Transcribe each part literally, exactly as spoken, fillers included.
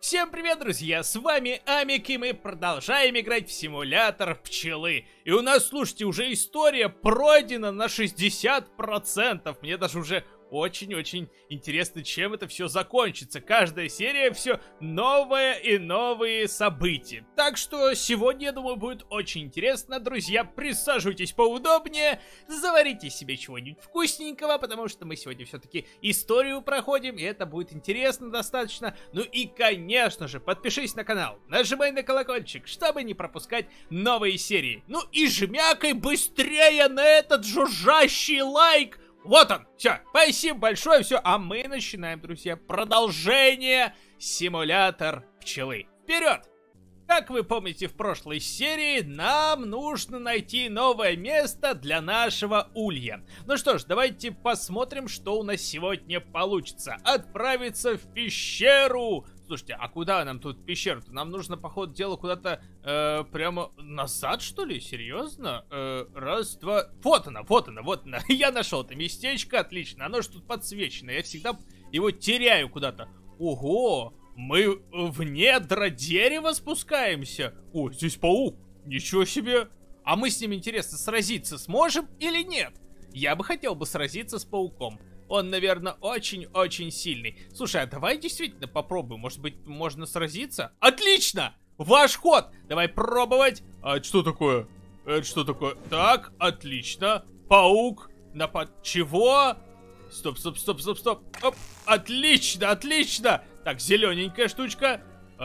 Всем привет, друзья, с вами Амик, и мы продолжаем играть в симулятор пчелы. И у нас, слушайте, уже история пройдена на шестьдесят процентов. Мне даже уже очень-очень интересно, чем это все закончится. Каждая серия все новое и новые события. Так что сегодня, я думаю, будет очень интересно. Друзья, присаживайтесь поудобнее, заварите себе чего-нибудь вкусненького, потому что мы сегодня все-таки историю проходим, и это будет интересно достаточно. Ну и, конечно же, подпишись на канал, нажимай на колокольчик, чтобы не пропускать новые серии. Ну и жмякай быстрее на этот жужжащий лайк. Вот он, все, спасибо большое, все, а мы начинаем, друзья, продолжение симулятор пчелы. Вперед! Как вы помните, в прошлой серии нам нужно найти новое место для нашего улья. Ну что ж, давайте посмотрим, что у нас сегодня получится. Отправиться в пещеру. Слушайте, а куда нам тут пещеру-то? Нам нужно, по ходу дела, куда-то э, прямо назад, что ли? Серьезно? Э, раз, два... Вот она, вот она, вот она. Я нашел это местечко, отлично. Оно же тут подсвечено. Я всегда его теряю куда-то. Ого! Мы в недра дерева спускаемся. О, здесь паук. Ничего себе. А мы с ним, интересно, сразиться сможем или нет? Я бы хотел бы сразиться с пауком. Он, наверное, очень-очень сильный. Слушай, а давай действительно попробуем. Может быть, можно сразиться? Отлично! Ваш ход! Давай пробовать. А это что такое? Это что такое? Так, отлично. Паук. Напад... Чего? Стоп, стоп, стоп, стоп, стоп. Оп. Отлично, отлично. Так, зелененькая штучка.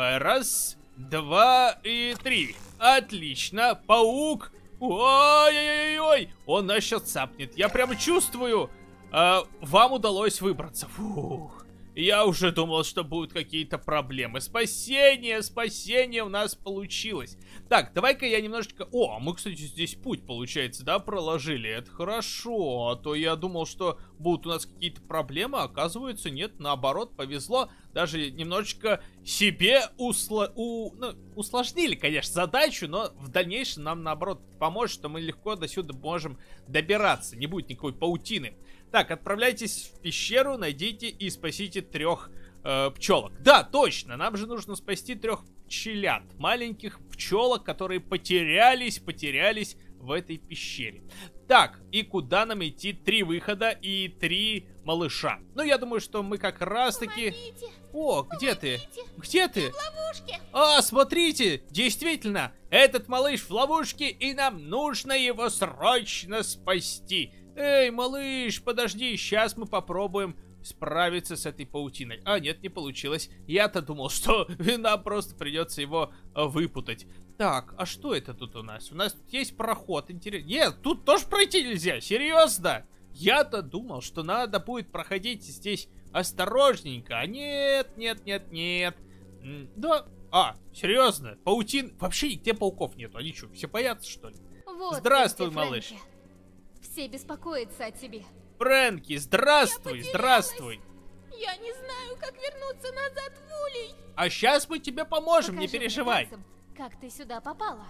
Раз, два и три. Отлично. Паук. Ой-ой-ой. Он нас сейчас цапнет. Я прямо чувствую. А, вам удалось выбраться. Фух. Я уже думал, что будут какие-то проблемы. Спасение, спасение у нас получилось. Так, давай-ка я немножечко... О, мы, кстати, здесь путь, получается, да, проложили. Это хорошо. А то я думал, что будут у нас какие-то проблемы. Оказывается, нет, наоборот, повезло. Даже немножечко себе усла... У... Ну, усложнили, конечно, задачу, но в дальнейшем нам, наоборот, поможет, что мы легко до сюда можем добираться. Не будет никакой паутины. Так, отправляйтесь в пещеру, найдите и спасите трех э, пчелок. Да, точно, нам же нужно спасти трех пчелят. Маленьких пчелок, которые потерялись, потерялись в этой пещере. Так, и куда нам идти? Три выхода и три малыша. Ну, я думаю, что мы как раз таки... Помогите! О, где Помогите! ты? Где ты? Я в ловушке! А, смотрите, действительно, этот малыш в ловушке, и нам нужно его срочно спасти. Эй, малыш, подожди, сейчас мы попробуем справиться с этой паутиной. А, нет, не получилось. Я-то думал, что нам просто придется его выпутать. Так, а что это тут у нас? У нас тут есть проход, интересно. Нет, тут тоже пройти нельзя, серьезно? Я-то думал, что надо будет проходить здесь осторожненько. А нет, нет, нет, нет. Да, а, серьезно? Паутин... Вообще нигде пауков нету. Они что, все боятся, что ли? Вот Здравствуй, ты, малыш. Фрэнки. Все беспокоятся о тебе. Фрэнки, здравствуй, Я здравствуй. Я не знаю, как вернуться назад в улей. А сейчас мы тебе поможем, Покажи не мне переживай. танцем, как ты сюда попала.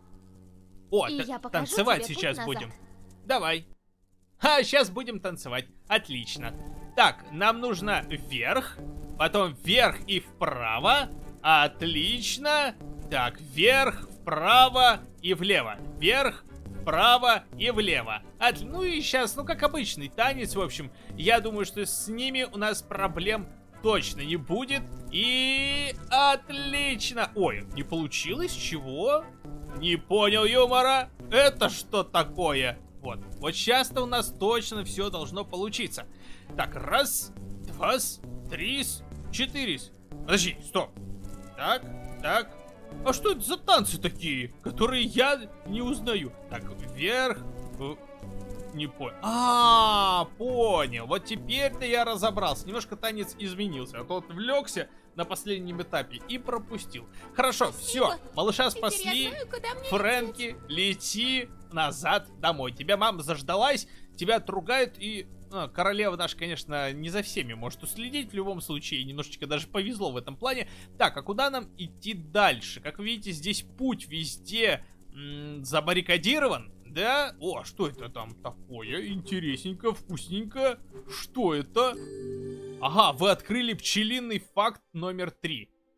О, И та- я покажу танцевать тебе путь сейчас назад. будем. Давай. А, сейчас будем танцевать. Отлично. Так, нам нужно вверх, потом вверх и вправо. Отлично. Так, вверх, вправо и влево. Вверх, вправо и влево. От... Ну и сейчас, ну как обычный танец, в общем. Я думаю, что с ними у нас проблем точно не будет. И отлично. Ой, не получилось? Чего? Не понял юмора. Это что такое? Вот. Вот сейчас-то у нас точно все должно получиться. Так, раз, два, три, четыре. Подожди, стоп. Так, так. А что это за танцы такие, которые я не узнаю? Так, вверх. э, Не понял. А, понял. Вот теперь-то я разобрался. Немножко танец изменился. А то отвлекся на последнем этапе и пропустил. Хорошо, все. Малыша Теперь спасли. я знаю, куда мне Фрэнки, лети назад домой. Тебя мама заждалась, тебя отругают и... А, королева наша, конечно, не за всеми может уследить. В любом случае, немножечко даже повезло в этом плане. Так, а куда нам идти дальше? Как вы видите, здесь путь везде м- забаррикадирован. Да? О, а что это там такое? Интересненько, вкусненько. Что это? Ага, вы открыли пчелиный факт номер три.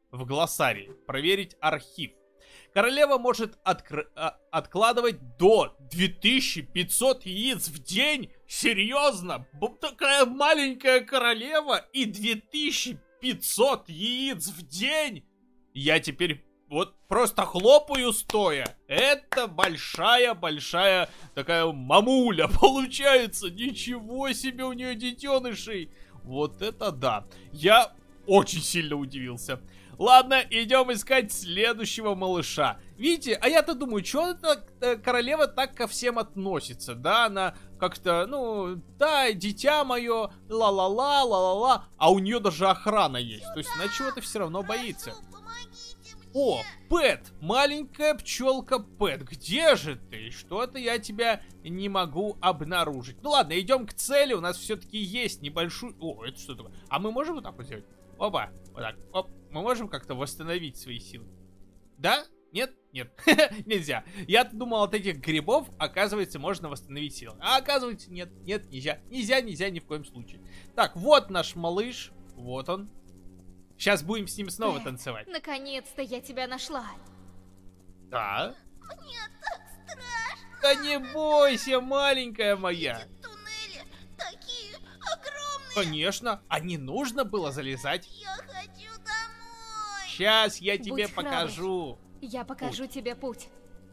в глоссарии. Проверить архив. Королева может откр... а, откладывать до две тысячи пятьсот яиц в день? Серьезно? Такая маленькая королева и две тысячи пятьсот яиц в день? Я теперь вот просто хлопаю стоя. Это большая-большая такая мамуля получается. Ничего себе у нее детенышей. Вот это да. Я очень сильно удивился. Ладно, идем искать следующего малыша. Видите, а я-то думаю, что эта королева так ко всем относится, да? Она как-то, ну, да, дитя мое, ла-ла-ла, ла-ла-ла. А у нее даже охрана есть. То есть она чего-то все равно боится. О, Пэт, маленькая пчелка Пэт, где же ты? Что-то я тебя не могу обнаружить. Ну ладно, идем к цели, у нас все-таки есть небольшой... О, это что такое? А мы можем вот так вот сделать? Опа, вот так, оп. Мы можем как-то восстановить свои силы? Да? Нет? Нет. Нельзя. Я-то думал, от этих грибов, оказывается, можно восстановить силы. А оказывается, нет. Нет, нельзя. Нельзя, нельзя ни в коем случае. Так, вот наш малыш. Вот он. Сейчас будем с ним снова Пэт, танцевать. Наконец-то я тебя нашла. Да? Мне так страшно. Да не бойся, маленькая моя. Эти туннели такие огромные. Конечно. А не нужно было залезать. Я хочу домой. Сейчас я тебе Будь храбр. покажу. Я покажу тебе путь.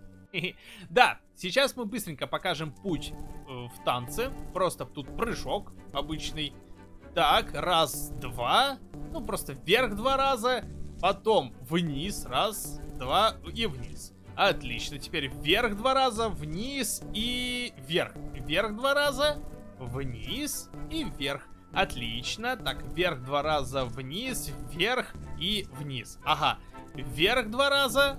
Да, сейчас мы быстренько покажем путь э, в танце. Просто тут прыжок обычный. Так, раз, два. Ну, просто вверх два раза. Потом вниз, раз, два и вниз. Отлично, теперь вверх два раза, вниз и вверх. Вверх два раза, вниз и вверх. Отлично. Так, вверх два раза, вниз, вверх и вниз. Ага. Вверх два раза,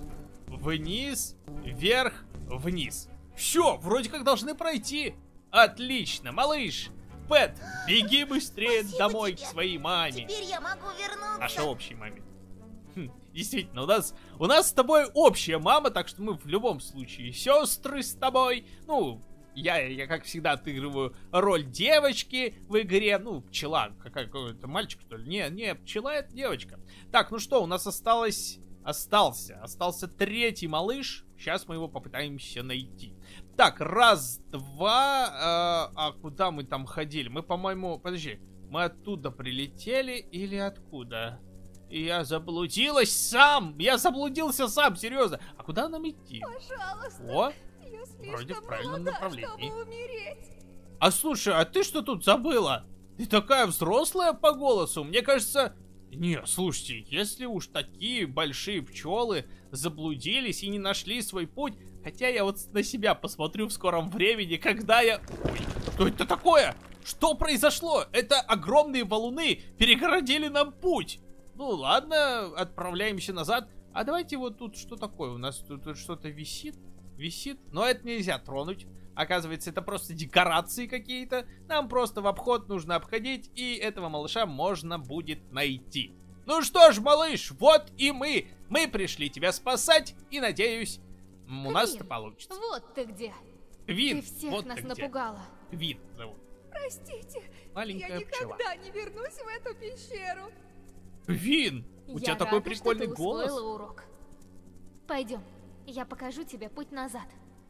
вниз, вверх, вниз. Все, вроде как должны пройти. Отлично, малыш. Пэт, беги быстрее Спасибо домой тебе. к своей маме. Теперь я могу вернуться. Нашей общей маме. Хм, действительно, у нас, у нас с тобой общая мама, так что мы в любом случае сестры с тобой. Ну, я, я как всегда отыгрываю роль девочки в игре. Ну, пчела, какой-то мальчик, что ли? Не, не, пчела это девочка. Так, ну что, у нас осталось... Остался. Остался третий малыш. Сейчас мы его попытаемся найти. Так, раз, два. Э, а куда мы там ходили? Мы, по-моему... Подожди. Мы оттуда прилетели или откуда? Я заблудилась сам. Я заблудился сам, серьезно. А куда нам идти? Пожалуйста. О, Я слишком вроде в правильном молода, направлении. чтобы умереть. А слушай, а ты что тут забыла? Ты такая взрослая по голосу. Мне кажется... Не, слушайте, если уж такие большие пчелы заблудились и не нашли свой путь, хотя я вот на себя посмотрю в скором времени, когда я... Ой, что это такое? Что произошло? Это огромные валуны перегородили нам путь. Ну ладно, отправляемся назад. А давайте вот тут что такое? У нас тут, тут что-то висит? Висит? Но это нельзя тронуть. Оказывается, это просто декорации какие-то. Нам просто в обход нужно обходить, и этого малыша можно будет найти. Ну что ж, малыш, вот и мы. Мы пришли тебя спасать, и надеюсь, у нас это получится. Вот ты где. Квин, Ты всех вот нас ты где. напугала. Квин зовут. Простите, Маленькая я пчела. никогда не вернусь в эту пещеру. Квин, у Я тебя такой рада, прикольный что ты голос. усвоила урок. Пойдем, я покажу тебе путь назад.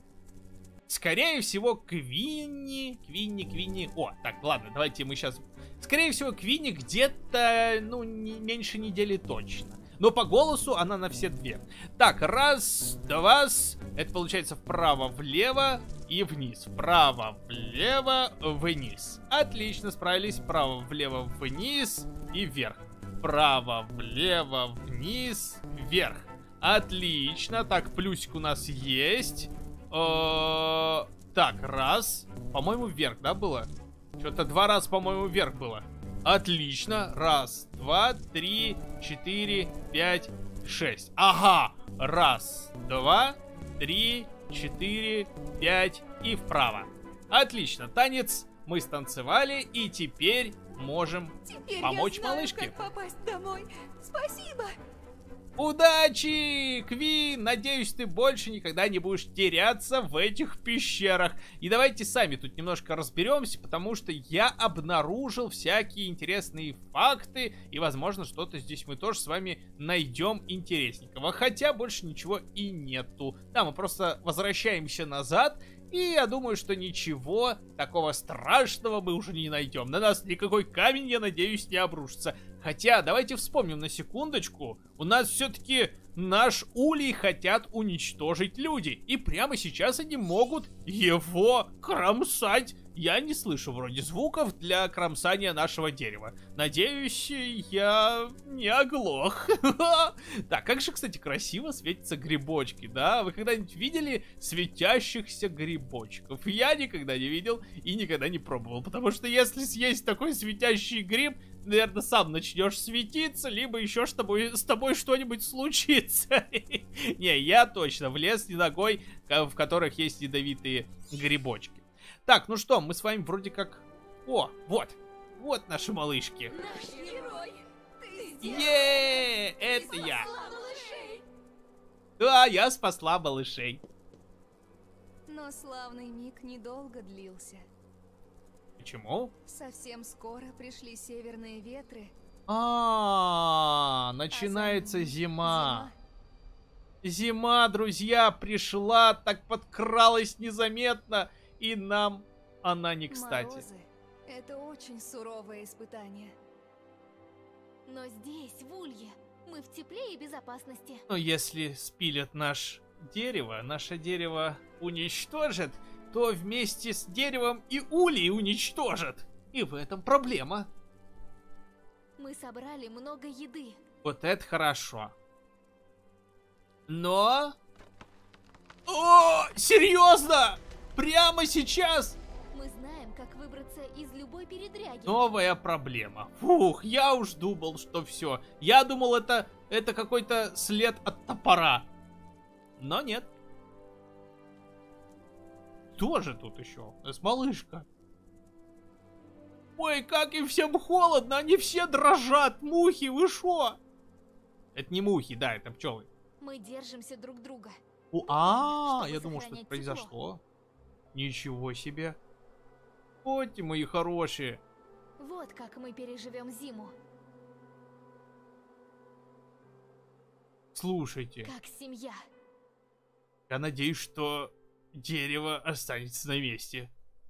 Скорее всего, Квинни, Квинни, Квинни. О, так, ладно, давайте мы сейчас... Скорее всего, Квинни где-то, ну, не меньше недели точно. Но по голосу она на все две. Так, раз, два, это получается вправо-влево и вниз. Вправо-влево, вниз. Отлично, справились. Вправо-влево, вниз и вверх. Вправо-влево, вниз, вверх. Отлично, так, плюсик у нас есть. Э, так, раз. По-моему, вверх, да, было? Что-то два раза, по-моему, вверх было. Отлично. Раз, два, три, четыре, пять, шесть. Ага. Раз, два, три, четыре, пять и вправо. Отлично. Танец мы станцевали, и теперь можем Теперь помочь я знаю, малышке. как попасть домой. Спасибо. Удачи, Квин! Надеюсь, ты больше никогда не будешь теряться в этих пещерах. И давайте сами тут немножко разберемся, потому что я обнаружил всякие интересные факты. И, возможно, что-то здесь мы тоже с вами найдем интересненького. Хотя больше ничего и нету. Да, мы просто возвращаемся назад. И я думаю, что ничего такого страшного мы уже не найдем. На нас никакой камень, я надеюсь, не обрушится. Хотя, давайте вспомним на секундочку. У нас все-таки наш улей хотят уничтожить люди. И прямо сейчас они могут его кромсать. Я не слышу вроде звуков для кромсания нашего дерева. Надеюсь, я не оглох. Так, как же, кстати, красиво светятся грибочки, да? Вы когда-нибудь видели светящихся грибочков? Я никогда не видел и никогда не пробовал. Потому что если съесть такой светящий гриб, наверное, сам начнешь светиться, либо еще с тобой, с тобой что-нибудь случится. Не, я точно влез не ногой, в которых есть ядовитые грибочки. Так, ну что, мы с вами вроде как... О, вот, вот наши малышки. Наш герой! Ты сделал! Еее, это Ты я. спасла малышей! Да, я спасла малышей. Но славный миг недолго длился. Почему? Совсем скоро пришли северные ветры. А, начинается зима. Зима, друзья, пришла, так подкралась незаметно, и нам она не кстати. Морозы — это очень суровое испытание. Но здесь, в Улье, мы в тепле и безопасности. Но если спилят наш дерево, наше дерево уничтожит, то вместе с деревом и улей уничтожат. И в этом проблема. Мы собрали много еды. Вот это хорошо. Но... О, серьезно? Прямо сейчас? Мы знаем, как выбраться из любой передряги. Новая проблема. Фух, я уж думал, что все. Я думал, это, это какой-то след от топора. Но нет. Кто же тут еще? С малышка. Ой, как им всем холодно, они все дрожат. Мухи, вы шо? Это не мухи, да, это пчелы. Мы держимся друг друга. О, а, Чтобы я думал, что это сохранять произошло. Ничего себе. Вот мои хорошие. Вот как мы переживем зиму. Слушайте, Как семья. я надеюсь, что дерево останется на месте.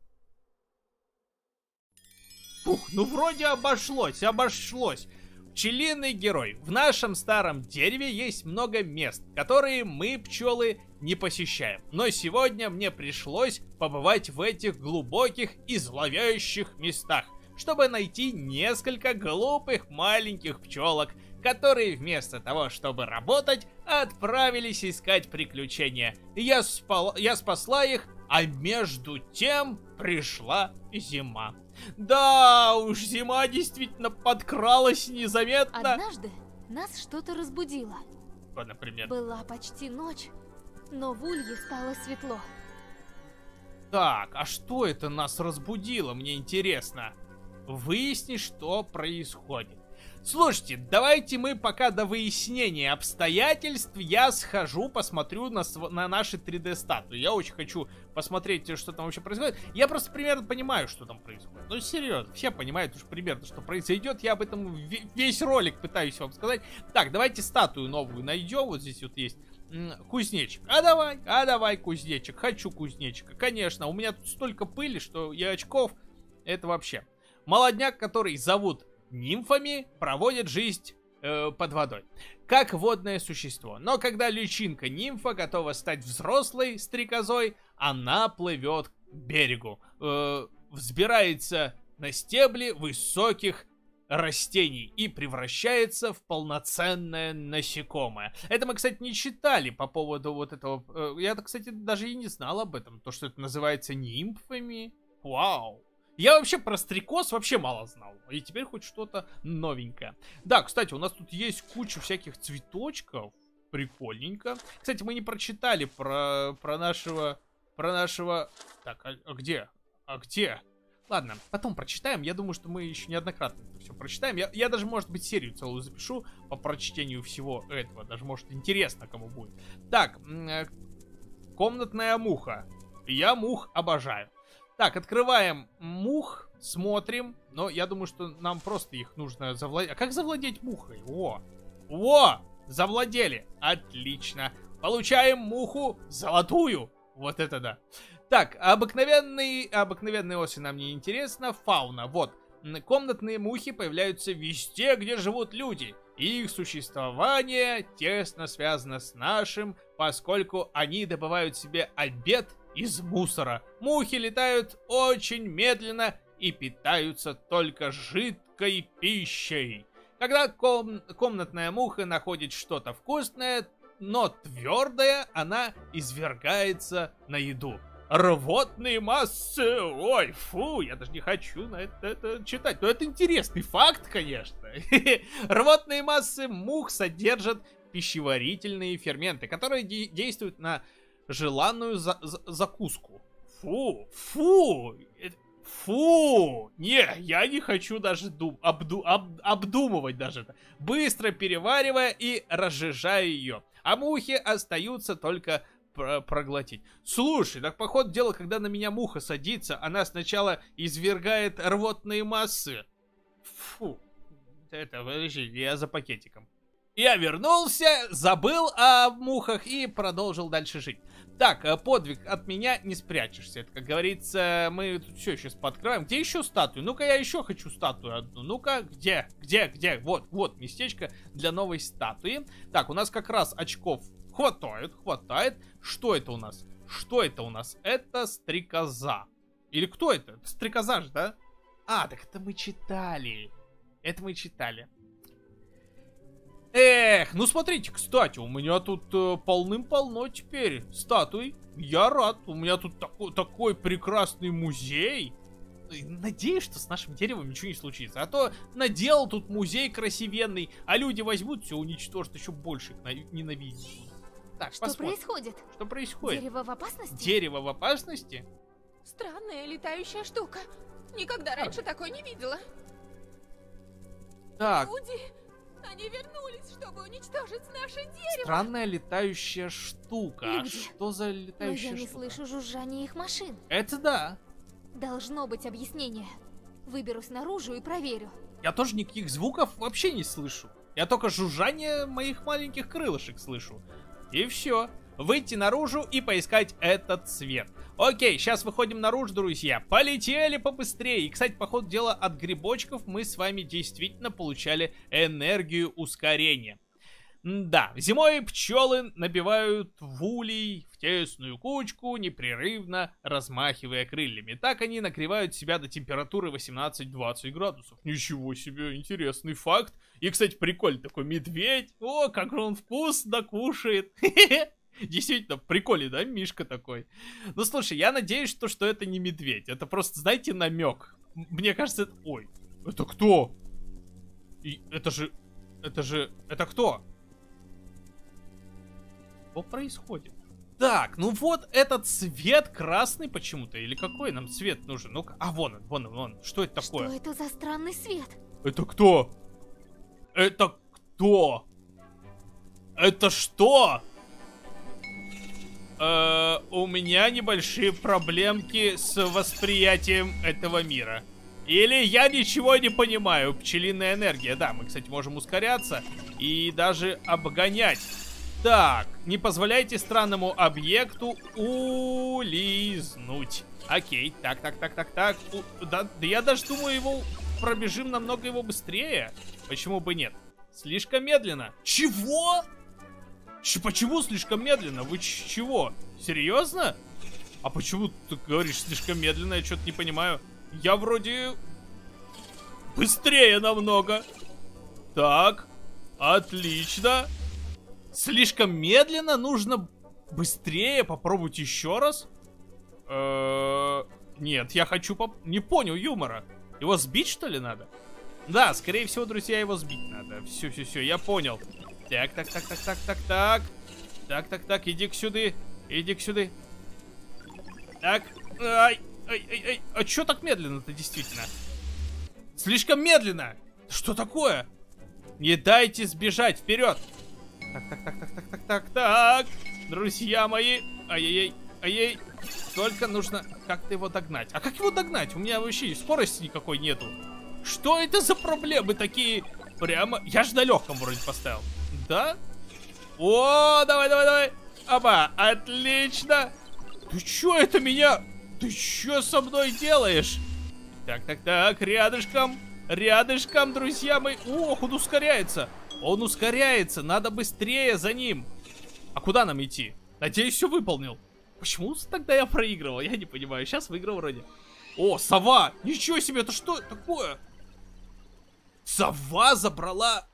Ух, ну вроде обошлось, обошлось. Пчелиный герой. В нашем старом дереве есть много мест, которые мы, пчелы, не посещаем. Но сегодня мне пришлось побывать в этих глубоких и зловещих местах, чтобы найти несколько глупых маленьких пчелок, которые вместо того, чтобы работать, отправились искать приключения. Я, спал... Я спасла их, а между тем пришла зима. Да уж, зима действительно подкралась незаметно. Однажды нас что-то разбудило. Что, например? Была почти ночь, но в Улье стало светло. Так, а что это нас разбудило, мне интересно. Выясни, что происходит. Слушайте, давайте мы пока до выяснения обстоятельств я схожу, посмотрю на, на наши три дэ статуи. Я очень хочу посмотреть, что там вообще происходит. Я просто примерно понимаю, что там происходит. Ну, серьезно, все понимают уж примерно, что произойдет. Я об этом весь ролик пытаюсь вам сказать. Так, давайте статую новую найдем. Вот здесь вот есть кузнечик. А давай, а давай, кузнечик. Хочу кузнечика. Конечно, у меня тут столько пыли, что и очков. Это вообще. Молодняк, который зовут нимфами, проводит жизнь э, под водой, как водное существо. Но когда личинка нимфа готова стать взрослой стрекозой, она плывет к берегу, э, взбирается на стебли высоких растений и превращается в полноценное насекомое. Это мы, кстати, не читали по поводу вот этого. Э, я, кстати, даже и не знал об этом. То, что это называется нимфами. Вау. Я вообще про стрекоз вообще мало знал. И теперь хоть что-то новенькое. Да, кстати, у нас тут есть куча всяких цветочков. Прикольненько. Кстати, мы не прочитали про, про нашего... Про нашего... Так, а, а где? А где? Ладно, потом прочитаем. Я думаю, что мы еще неоднократно это все прочитаем. Я, я даже, может быть, серию целую запишу по прочтению всего этого. Даже, может, интересно кому будет. Так, э, комнатная муха. Я мух обожаю. Так, открываем мух, смотрим. Но я думаю, что нам просто их нужно завладеть. А как завладеть мухой? О! О! Завладели. Отлично. Получаем муху золотую. Вот это да. Так, обыкновенные, обыкновенные осы нам не интересно. Фауна. Вот. Комнатные мухи появляются везде, где живут люди. Их существование тесно связано с нашим, поскольку они добывают себе обед из мусора. Мухи летают очень медленно и питаются только жидкой пищей. Когда ком- комнатная муха находит что-то вкусное, но твердое, она извергается на еду. Рвотные массы. Ой, фу, я даже не хочу на это, это читать. Но это интересный факт, конечно. Рвотные массы мух содержат пищеварительные ферменты, которые де- действуют на желанную за- за- закуску. Фу, фу, фу. Не, я не хочу даже дум- обду- об- обдумывать даже это. Быстро переваривая и разжижая ее. А мухи остаются только проглотить. Слушай, так по ходу дела, когда на меня муха садится, она сначала извергает рвотные массы. Фу. Это, подожди, я за пакетиком. Я вернулся, забыл о мухах и продолжил дальше жить. Так, подвиг от меня не спрячешься. Это, как говорится, мы тут все сейчас подкрываем. Где еще статую? Ну-ка, я еще хочу статую одну. Ну-ка, где? Где? Где? Вот, вот, местечко для новой статуи. Так, у нас как раз очков хватает, хватает. Что это у нас? Что это у нас? Это стрекоза. Или кто это? Это стрекоза же, да? А, так это мы читали. Это мы читали. Эх, ну смотрите, кстати, у меня тут э, полным-полно теперь статуй. Я рад. У меня тут такой, такой прекрасный музей. Надеюсь, что с нашим деревом ничего не случится. А то наделал тут музей красивенный, а люди возьмут все, уничтожат, еще больше ненавидеть. Так, что посмотрим. происходит? Что происходит? Дерево в опасности? Дерево в опасности? Странная летающая штука. Никогда раньше такой не видела. Так. Люди, они вернулись, чтобы уничтожить наше дерево. Странная летающая штука. А Люди. что за Но летающая я не штука? слышу жужжания их машин. Это да. Должно быть объяснение. Выберусь наружу и проверю. Я тоже никаких звуков вообще не слышу. Я только жужжание моих маленьких крылышек слышу. И все. Выйти наружу и поискать этот цвет. Окей, сейчас выходим наружу, друзья. Полетели побыстрее. И, кстати, по ходу дела, от грибочков мы с вами действительно получали энергию ускорения. Да, зимой пчелы набивают в улей в тесную кучку, непрерывно размахивая крыльями. Так они нагревают себя до температуры восемнадцать-двадцать градусов. Ничего себе, интересный факт. И, кстати, прикольный такой медведь. О, как он вкусно кушает. Действительно, прикольный, да, Мишка такой. Ну, слушай, я надеюсь, что, что это не медведь. Это просто, знаете, намек. Мне кажется, это... Ой, это кто? И это же... Это же... Это кто? Что происходит? Так, ну вот этот цвет красный почему-то. Или какой нам цвет нужен? Ну-ка, а вон он, вон он, вон он. Что это такое? Что это за странный свет? Это кто? Это кто? Это что? Э, у меня небольшие проблемки с восприятием этого мира. Или я ничего не понимаю. Пчелиная энергия. Да, мы, кстати, можем ускоряться и даже обгонять. Так, не позволяйте странному объекту улизнуть. Окей, так, так, так, так, так. У, да, да я даже думаю, его пробежим намного его быстрее. Почему бы нет? Слишком медленно. Чего? Ч почему слишком медленно? Вы чего? Серьезно? А почему ты говоришь слишком медленно? Я что-то не понимаю. Я вроде быстрее намного. Так, отлично. Слишком медленно, нужно быстрее. Попробовать еще раз. Э-э- нет, я хочу поп... Не понял юмора. Его сбить, что ли, надо? Да, скорее всего, друзья, его сбить надо. Все, все, все, я понял. Так, так, так, так, так, так, так. Так, так, так, иди к сюда. Иди к сюда. Так, ай, ай, ай, ай. А чё так медленно-то, действительно? Слишком медленно. Что такое? Не дайте сбежать, вперед. Так, так, так, так, так, так, так, так. Друзья мои. Ай-яй-яй, ай-яй. Только нужно как-то его догнать. А как его догнать? У меня вообще скорости никакой нету. Что это за проблемы такие? Прямо... Я же на легком вроде поставил. Да? О, давай, давай, давай. Оба, отлично. Ты чё это меня? Ты чё со мной делаешь? Так, так, так, рядышком. Рядышком, друзья мои. Ох, он ускоряется. Он ускоряется. Надо быстрее за ним. А куда нам идти? Надеюсь, все выполнил. Почему тогда я проигрывал? Я не понимаю. Сейчас выиграл вроде. О, сова. Ничего себе, это что такое? Сова забрала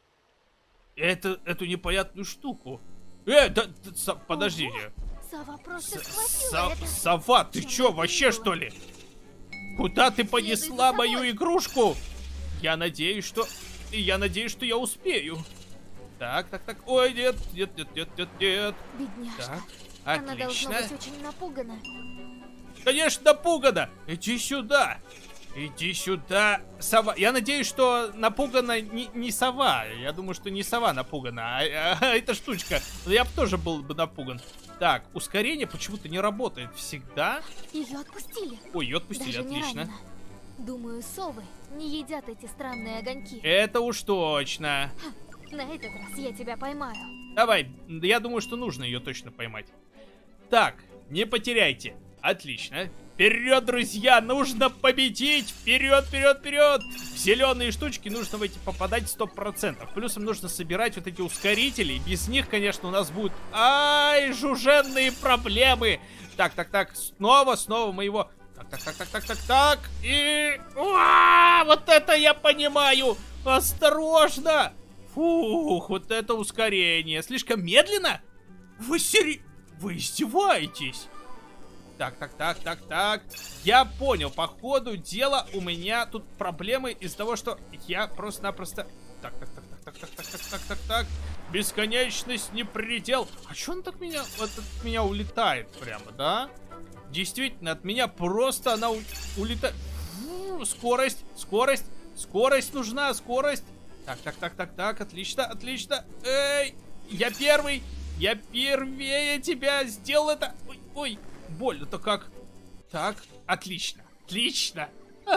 это, эту непонятную штуку. Э, да, да со, подождите. Сова просто С- схватила со- это. Сова, ты чё, вообще что ли? Куда ты понесла за мою собой. игрушку? Я надеюсь, что... Я надеюсь, что я успею. Так, так, так. Ой, нет, нет, нет, нет, нет, нет. Бедняжка. Так, Она должна отлично. быть очень напугана. Конечно, напугана. Иди сюда. Иди сюда, сова. Я надеюсь, что напугана не, не сова. Я думаю, что не сова напугана, а, а эта штучка. Я бы тоже был бы напуган. Так, ускорение почему-то не работает всегда. Ее отпустили. Ой, ее отпустили, Даже не отлично. ранена. Думаю, совы не едят эти странные огоньки. Это уж точно. На этот раз я тебя поймаю. Давай, я думаю, что нужно ее точно поймать. Так, не потеряйте. Отлично. Вперед, друзья, нужно победить. Вперед, вперед, вперед. В зеленые штучки нужно в эти попадать сто процентов. Плюсом нужно собирать вот эти ускорители. Без них, конечно, у нас будут, ай, жужженные проблемы. Так, так, так, снова, снова мы его... Так, так, так, так, так, так, так. И... Уа, вот это я понимаю. Осторожно. Фух, вот это ускорение. Слишком медленно? Вы сери... Вы издеваетесь? Так, так, так, так, так. Я понял, по ходу дела у меня тут проблемы из-за того, что я просто-напросто... Так, так, так, так, так, так, так, так, так, так, так. Бесконечность не предел. А чё он так меня... Вот от меня улетает прямо, да? Действительно, от меня просто она у... улетает. Фу, скорость, скорость, скорость нужна, скорость. Так, так, так, так, так, отлично, отлично. Эй, я первый, я первее тебя сделал это. Ой, ой, больно-то как. Так, отлично, отлично.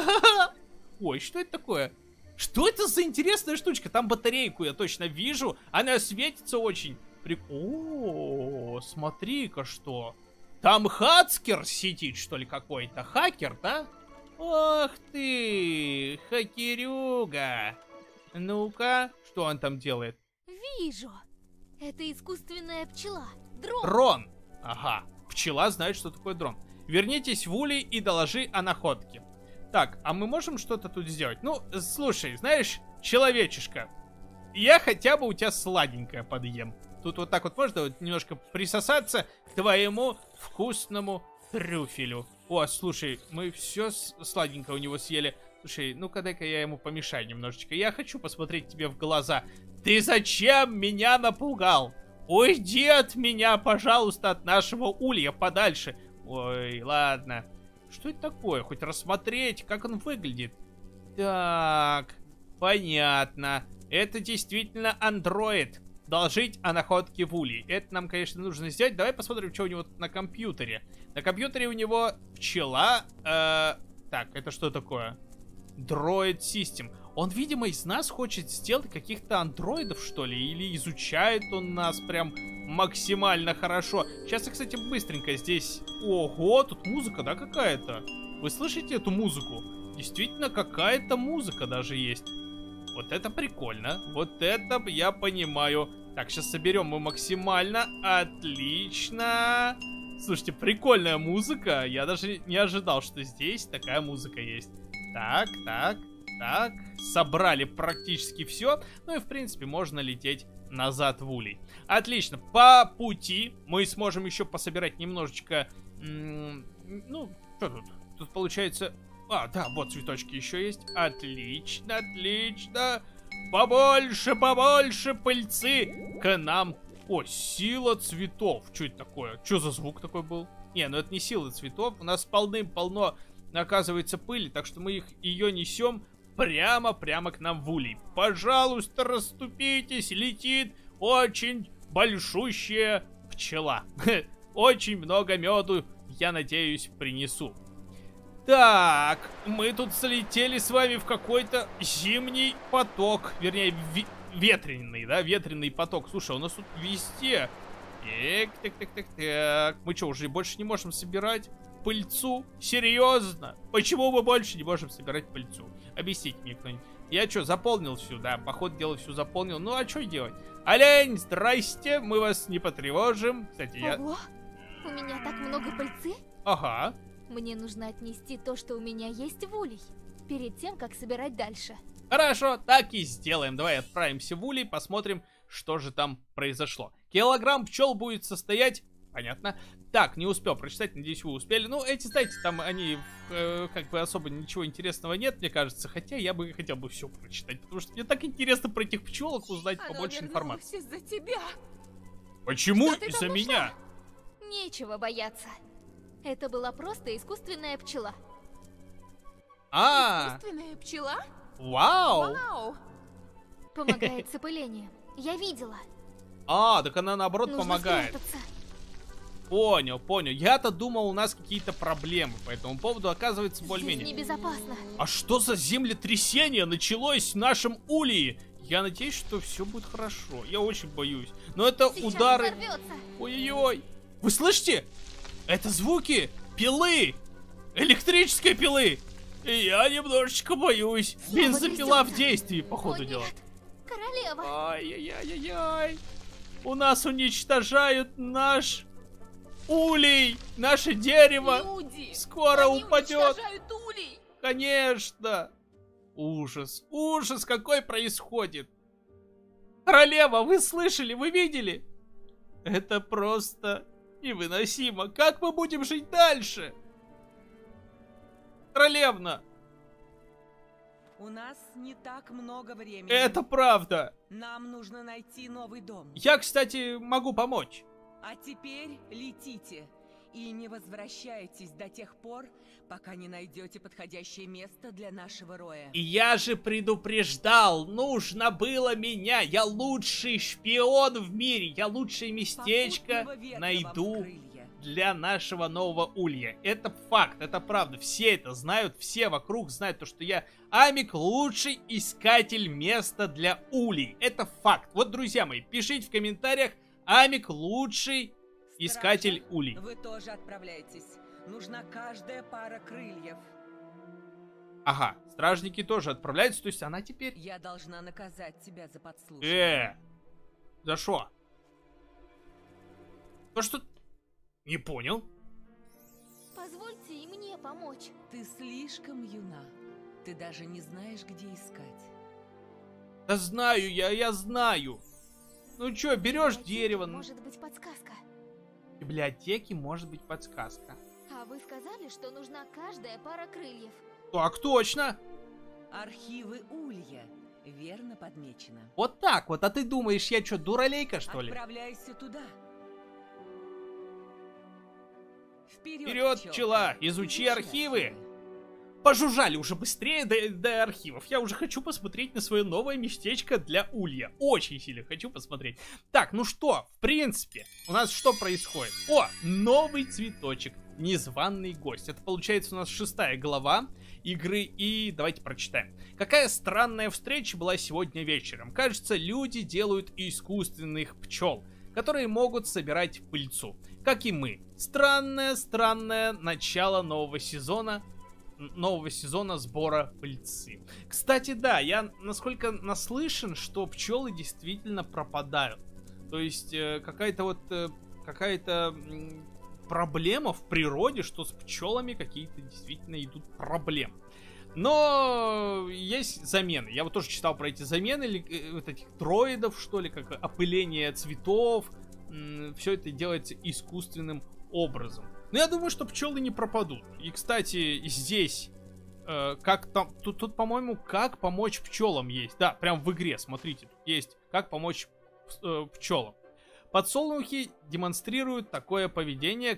Ой, что это такое? Что это за интересная штучка? Там батарейку я точно вижу, она светится очень. При... О, смотри-ка что. Там хацкер сидит, что ли, какой-то? Хакер, да? Ох ты, хакерюга. Ну-ка, что он там делает? Вижу. Это искусственная пчела. Дрон. Дрон. Ага, пчела знает, что такое дрон. Вернитесь в улей и доложи о находке. Так, а мы можем что-то тут сделать? Ну, слушай, знаешь, человечишка, я хотя бы у тебя сладенькое подъем. Тут вот так вот можно вот немножко присосаться к твоему вкусному трюфелю. О, слушай, мы все сладенькое у него съели. Слушай, ну-ка дай-ка я ему помешаю немножечко. Я хочу посмотреть тебе в глаза. Ты зачем меня напугал? Уйди от меня, пожалуйста, от нашего улья подальше. Ой, ладно. Что это такое? Хоть рассмотреть, как он выглядит. Так, понятно. Это действительно андроид. Доложить о находке в улье. Это нам, конечно, нужно сделать. Давай посмотрим, что у него на компьютере. На компьютере у него пчела. Э, так, это что такое? Droid System. Он, видимо, из нас хочет сделать каких-то андроидов, что ли? Или изучает он нас прям максимально хорошо. Сейчас я, кстати, быстренько здесь... Ого, тут музыка, да, какая-то? Вы слышите эту музыку? Действительно, какая-то музыка даже есть. Вот это прикольно. Вот это я понимаю. Так, сейчас соберем мы максимально. Отлично. Слушайте, прикольная музыка. Я даже не ожидал, что здесь такая музыка есть. Так, так, так. Собрали практически все. Ну и, в принципе, можно лететь назад в улей. Отлично. По пути мы сможем еще пособирать немножечко... Ну, что тут? Тут получается... А, да, вот цветочки еще есть. Отлично, отлично. Побольше, побольше пыльцы к нам. О, сила цветов. Что это такое? Что за звук такой был? Не, ну это не сила цветов. У нас полным-полно, оказывается, пыли, так что мы их ее несем прямо-прямо к нам в улей. Пожалуйста, расступитесь, летит очень большущая пчела. Очень много меду, я надеюсь, принесу. Так, мы тут слетели с вами в какой-то зимний поток. Вернее, ветреный, да, ветреный поток. Слушай, у нас тут везде. Так, так, так, так, так. Мы что, уже больше не можем собирать пыльцу? Серьезно? Почему мы больше не можем собирать пыльцу? Объясните мне кто-нибудь. Я что, заполнил всю, да, по ходу дела всю заполнил. Ну, а что делать? Олень, здрасте, мы вас не потревожим. Кстати, я... Ого, у меня так много пыльцы. Ага. Мне нужно отнести то, что у меня есть в улей, перед тем, как собирать дальше. Хорошо, так и сделаем. Давай отправимся в улей, посмотрим, что же там произошло. Килограмм пчел будет состоять... Понятно. Так, не успел прочитать, надеюсь, вы успели. Ну, эти, знаете, там они, э, как бы особо ничего интересного нет, мне кажется. Хотя я бы хотел бы все прочитать, потому что мне так интересно про этих пчелок узнать Она побольше информации. из-за тебя. Почему Что ты из-за там меня? Нечего бояться. Это была просто искусственная пчела. А, Искусственная пчела? вау. Вау. Помогает с опылением. Я видела. А, так она наоборот Нужно помогает. спрятаться. Понял, понял. Я-то думал, у нас какие-то проблемы по этому поводу. Оказывается, Здесь более-менее. небезопасно. А что за землетрясение началось в нашем улье? Я надеюсь, что все будет хорошо. Я очень боюсь. Но это Сейчас удары... взорвется. Ой-ой-ой. Вы слышите? Это звуки пилы. Электрической пилы. И я немножечко боюсь. Снова Бензопила в трясется. действии, по ходу О, дела. нет. Королева. Ай-яй-яй-яй. У нас уничтожают наш улей. Наше дерево. Люди. Скоро Они упадет. уничтожают улей. Конечно. Ужас. Ужас какой происходит. Королева, вы слышали, вы видели? Это просто невыносимо. Как мы будем жить дальше? Королевна, У нас не так много времени. это правда. Нам нужно найти новый дом. Я, кстати, могу помочь. А теперь летите и не возвращайтесь до тех пор, пока не найдете подходящее место для нашего роя. И я же предупреждал, нужно было меня. Я лучший шпион в мире. Я лучшее местечко Попутного ветра вам в найду крылья. для нашего нового улья. Это факт, это правда. Все это знают, все вокруг знают то, что я Амик лучший искатель места для улей. Это факт. Вот, друзья мои, пишите в комментариях, Амик лучший искатель Стража, улей. Вы тоже отправляйтесь. Нужна каждая пара крыльев. Ага, стражники тоже отправляются, то есть она теперь... Я должна наказать тебя за подслушивание. Э, за что? То что... Не понял. Позвольте и мне помочь. Ты слишком юна. Ты даже не знаешь, где искать. Да знаю я, я знаю. Ну чё, берешь В библиотеке дерево. ну, Может быть подсказка. В библиотеке может быть подсказка. А вы сказали, что нужна каждая пара крыльев. Так точно. Архивы Улья. Верно подмечено. Вот так вот. А ты думаешь, я что, дуралейка, что ли? Отправляйся туда. Вперед, Вперед, пчела, изучи архивы. Пожужжали уже быстрее до, до архивов. Я уже хочу посмотреть на свое новое местечко для улья. Очень сильно хочу посмотреть. Так, ну что, в принципе, у нас что происходит? О, новый цветочек. Незваный гость. Это получается у нас шестая глава игры. И давайте прочитаем. Какая странная встреча была сегодня вечером. Кажется, люди делают искусственных пчел, которые могут собирать пыльцу. Как и мы. Странное, странное начало нового сезона. Нового сезона сбора пыльцы. Кстати, да, я насколько наслышан, что пчелы действительно пропадают. То есть э, какая-то вот э, какая-то м, проблема в природе, что с пчелами какие-то действительно идут проблемы. Но есть замены. Я вот тоже читал про эти замены, э, вот этих дроидов, что ли, как опыление цветов. М, все это делается искусственным образом. Но я думаю, что пчелы не пропадут. И, кстати, здесь, э, как там, тут, тут, по-моему, как помочь пчелам есть. Да, прям в игре, смотрите, тут есть, как помочь э, пчелам. Подсолнухи демонстрируют такое поведение, как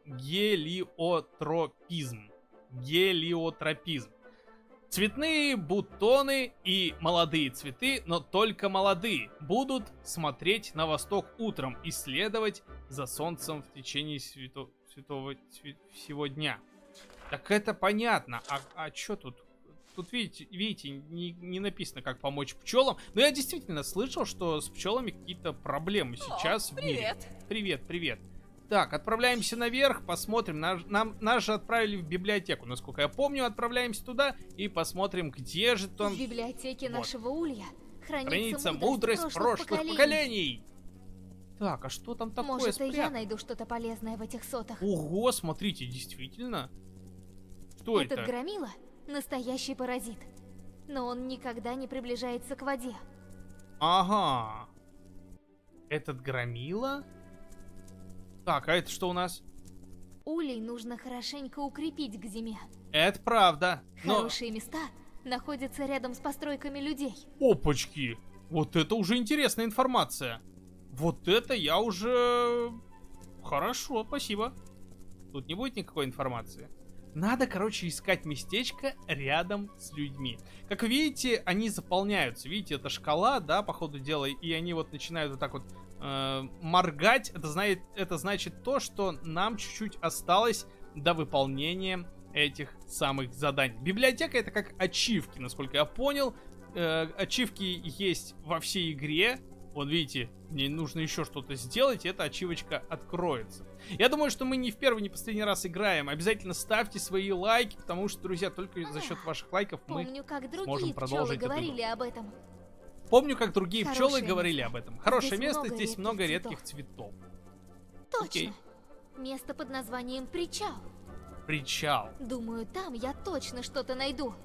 гелиотропизм. Гелиотропизм. Цветные бутоны и молодые цветы, но только молодые, будут смотреть на восток утром и следовать за солнцем в течение свято... святого цве... всего дня. Так это понятно. А, а что тут? Тут, видите, видите не, не написано, как помочь пчелам. Но я действительно слышал, что с пчелами какие-то проблемы сейчас О, в мире. привет. Привет, привет. Так, отправляемся наверх, посмотрим. Нас, нам, нас же отправили в библиотеку, насколько я помню. Отправляемся туда и посмотрим, где же там... В библиотеке Вот. нашего улья хранится, хранится мудрость, мудрость прошлых, прошлых поколений. Так, а что там такое Может, и я спрятано? найду что-то полезное в этих сотах. Ого, смотрите, действительно. Что Этот это? громила — настоящий паразит. Но он никогда не приближается к воде. Ага. Этот громила? Так, а это что у нас? Улей нужно хорошенько укрепить к зиме. Это правда. Но... Хорошие места находятся рядом с постройками людей. Опачки. Вот это уже интересная информация. Вот это я уже... Хорошо, спасибо. Тут не будет никакой информации. Надо, короче, искать местечко рядом с людьми. Как видите, они заполняются. Видите, это шкала, да, по ходу дела. И они вот начинают вот так вот э, моргать. Это, знает, это значит то, что нам чуть-чуть осталось до выполнения этих самых заданий. Библиотека — это как ачивки, насколько я понял. Э, ачивки есть во всей игре. Вот видите, мне нужно еще что-то сделать, и эта ачивочка откроется. Я думаю, что мы не в первый, не в последний раз играем. Обязательно ставьте свои лайки, потому что, друзья, только за счет ваших лайков мы Помню, как сможем другие пчелы продолжить эту говорили игру. об этом. Помню, как другие Хорошее пчелы говорили место. об этом. Хорошее Здесь место, много здесь редких много цветов. редких цветов. Точно. Окей. Место под названием Причал. Причал. Думаю, там я точно что-то найду.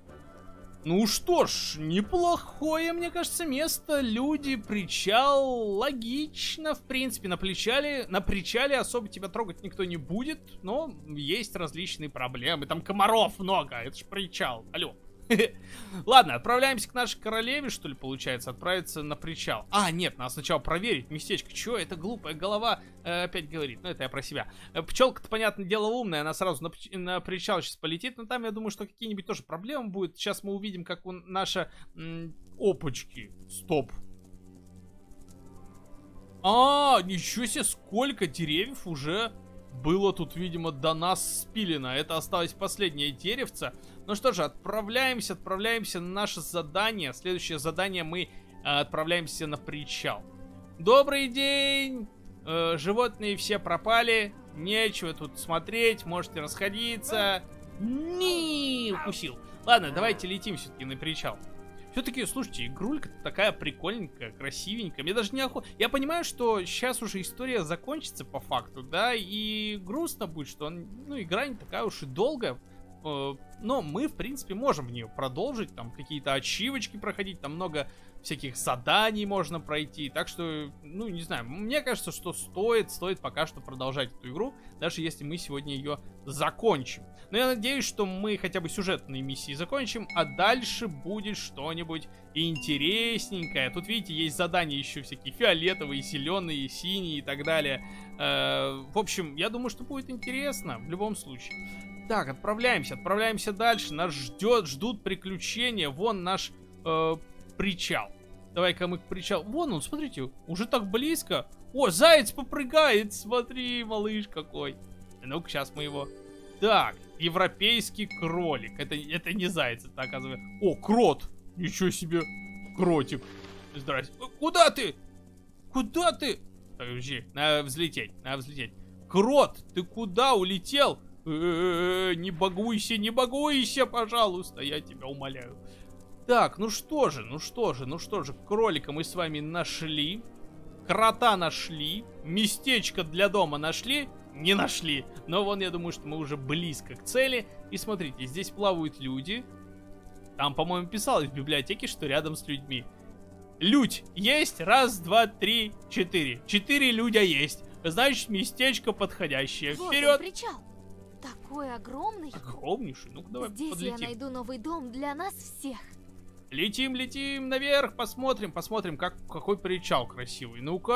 Ну что ж, неплохое, мне кажется, место. Люди, причал, логично, в принципе, на причале, на причале особо тебя трогать никто не будет, но есть различные проблемы. Там комаров много, это ж причал. Алло. Ладно, отправляемся к нашей королеве, что ли, получается, отправиться на причал. А, нет, надо сначала проверить местечко. Чё, это глупая голова э, опять говорит. Ну, это я про себя. Э, Пчелка-то, понятное дело, умная, она сразу на, на причал сейчас полетит, но там, я думаю, что какие-нибудь тоже проблемы будут. Сейчас мы увидим, как у наша... М, опачки. Стоп. А, ничего себе, сколько деревьев уже... Было тут, видимо, до нас спилено. Это осталось последнее деревце. Ну что же, отправляемся, отправляемся на наше задание. Следующее задание мы э, отправляемся на причал. Добрый день! Э, животные все пропали. Нечего тут смотреть, можете расходиться. Не укусил. Ладно, давайте летим все-таки на причал. Все-таки, слушайте, игрулька такая прикольненькая, красивенькая. Мне даже не охота. Я понимаю, что сейчас уже история закончится по факту, да, и грустно будет, что ну, игра не такая уж и долгая. Но мы, в принципе, можем в нее продолжить, там какие-то ачивочки проходить, там много всяких заданий можно пройти. Так что, ну, не знаю, мне кажется, что стоит, стоит пока что продолжать эту игру, даже если мы сегодня ее закончим. Но я надеюсь, что мы хотя бы сюжетные миссии закончим, а дальше будет что-нибудь интересненькое. Тут, видите, есть задания еще всякие фиолетовые, зеленые, синие и так далее. Э, в общем, я думаю, что будет интересно в любом случае. Так, отправляемся, отправляемся дальше. Нас ждет, ждут приключения. Вон наш э, причал. Давай-ка мы к причалу. Вон он, смотрите, уже так близко. О, заяц попрыгает, смотри, малыш какой. Ну-ка, сейчас мы его... Так, европейский кролик. Это, это не заяц, это оказывается... О, крот! Ничего себе, кротик. Здрасте. Куда ты? Куда ты? Так, подожди, надо взлететь, надо взлететь. Крот, ты куда улетел? Э-э-э, не багуйся, не багуйся, пожалуйста, я тебя умоляю. Так, ну что же, ну что же, ну что же, кролика мы с вами нашли. Крота нашли. Местечко для дома нашли. Не нашли. Но вон, я думаю, что мы уже близко к цели. И смотрите, здесь плавают люди. Там, по-моему, писалось в библиотеке, что рядом с людьми. Людь есть? Раз, два, три, четыре. Четыре людя есть. Значит, местечко подходящее. Вот он, Вперед! причал. Такой огромный. Огромнейший. Ну-ка, давай Здесь подлетим. я найду новый дом для нас всех. Летим, летим наверх, посмотрим, посмотрим, как, какой причал красивый. Ну-ка.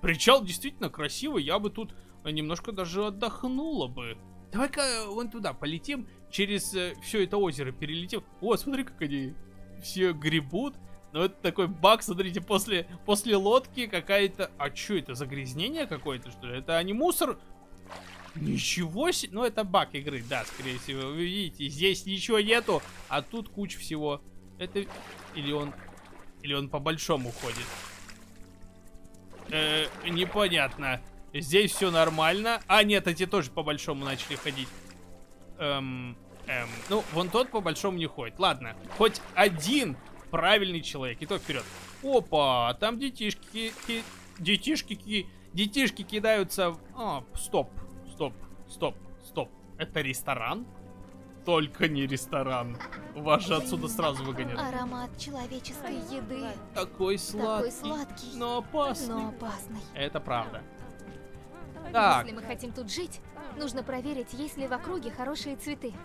Причал действительно красивый, я бы тут немножко даже отдохнула бы. Давай-ка вон туда полетим, через э, все это озеро перелетим. О, смотри, как они все гребут. Ну, это такой баг, смотрите, после, после лодки какая-то... А что это, загрязнение какое-то, что ли? Это не мусор? Ничего себе! Ну, это баг игры, да, скорее всего. Вы видите, здесь ничего нету, а тут куча всего. Это... Или он... Или он по-большому ходит? Э, непонятно. Здесь все нормально. А, нет, эти тоже по-большому начали ходить. Эм... Эм... Ну, вон тот по-большому не ходит. Ладно, хоть один... Правильный человек. И то вперед. Опа, там детишки, ки, детишки, ки, детишки кидаются. А, стоп, стоп, стоп, стоп. Это ресторан? Только не ресторан. Вас же отсюда сразу выгонят. Аромат человеческой еды. Такой сладкий. Такой сладкий. Но опасный. Но опасный. Это правда. Так. Если мы хотим тут жить, нужно проверить, есть ли в округе хорошие цветы.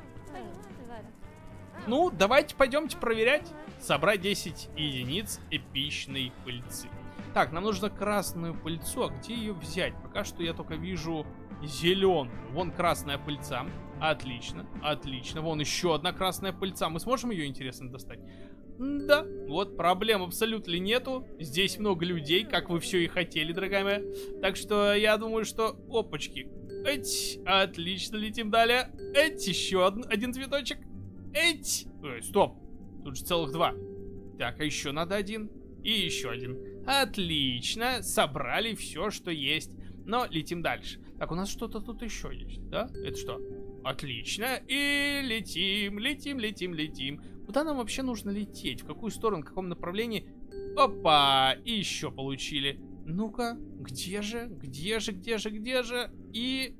Ну, давайте пойдемте проверять. Собрать десять единиц эпичной пыльцы. Так, нам нужно красную пыльцу. А где ее взять? Пока что я только вижу зеленую. Вон красная пыльца. Отлично, отлично. Вон еще одна красная пыльца. Мы сможем ее, интересно, достать? Да, вот проблем абсолютно нету. Здесь много людей, как вы все и хотели, дорогая моя. Так что я думаю, что... Опачки. Эть, отлично, летим далее. Эть, еще один, один цветочек. Эть. Ой, стоп. Тут же целых два. Так, а еще надо один. И еще один. Отлично. Собрали все, что есть. Но летим дальше. Так, у нас что-то тут еще есть, да? Это что? Отлично. И летим, летим, летим, летим. Куда нам вообще нужно лететь? В какую сторону, в каком направлении? Опа! И еще получили. Ну-ка, где же? Где же, где же, где же? И...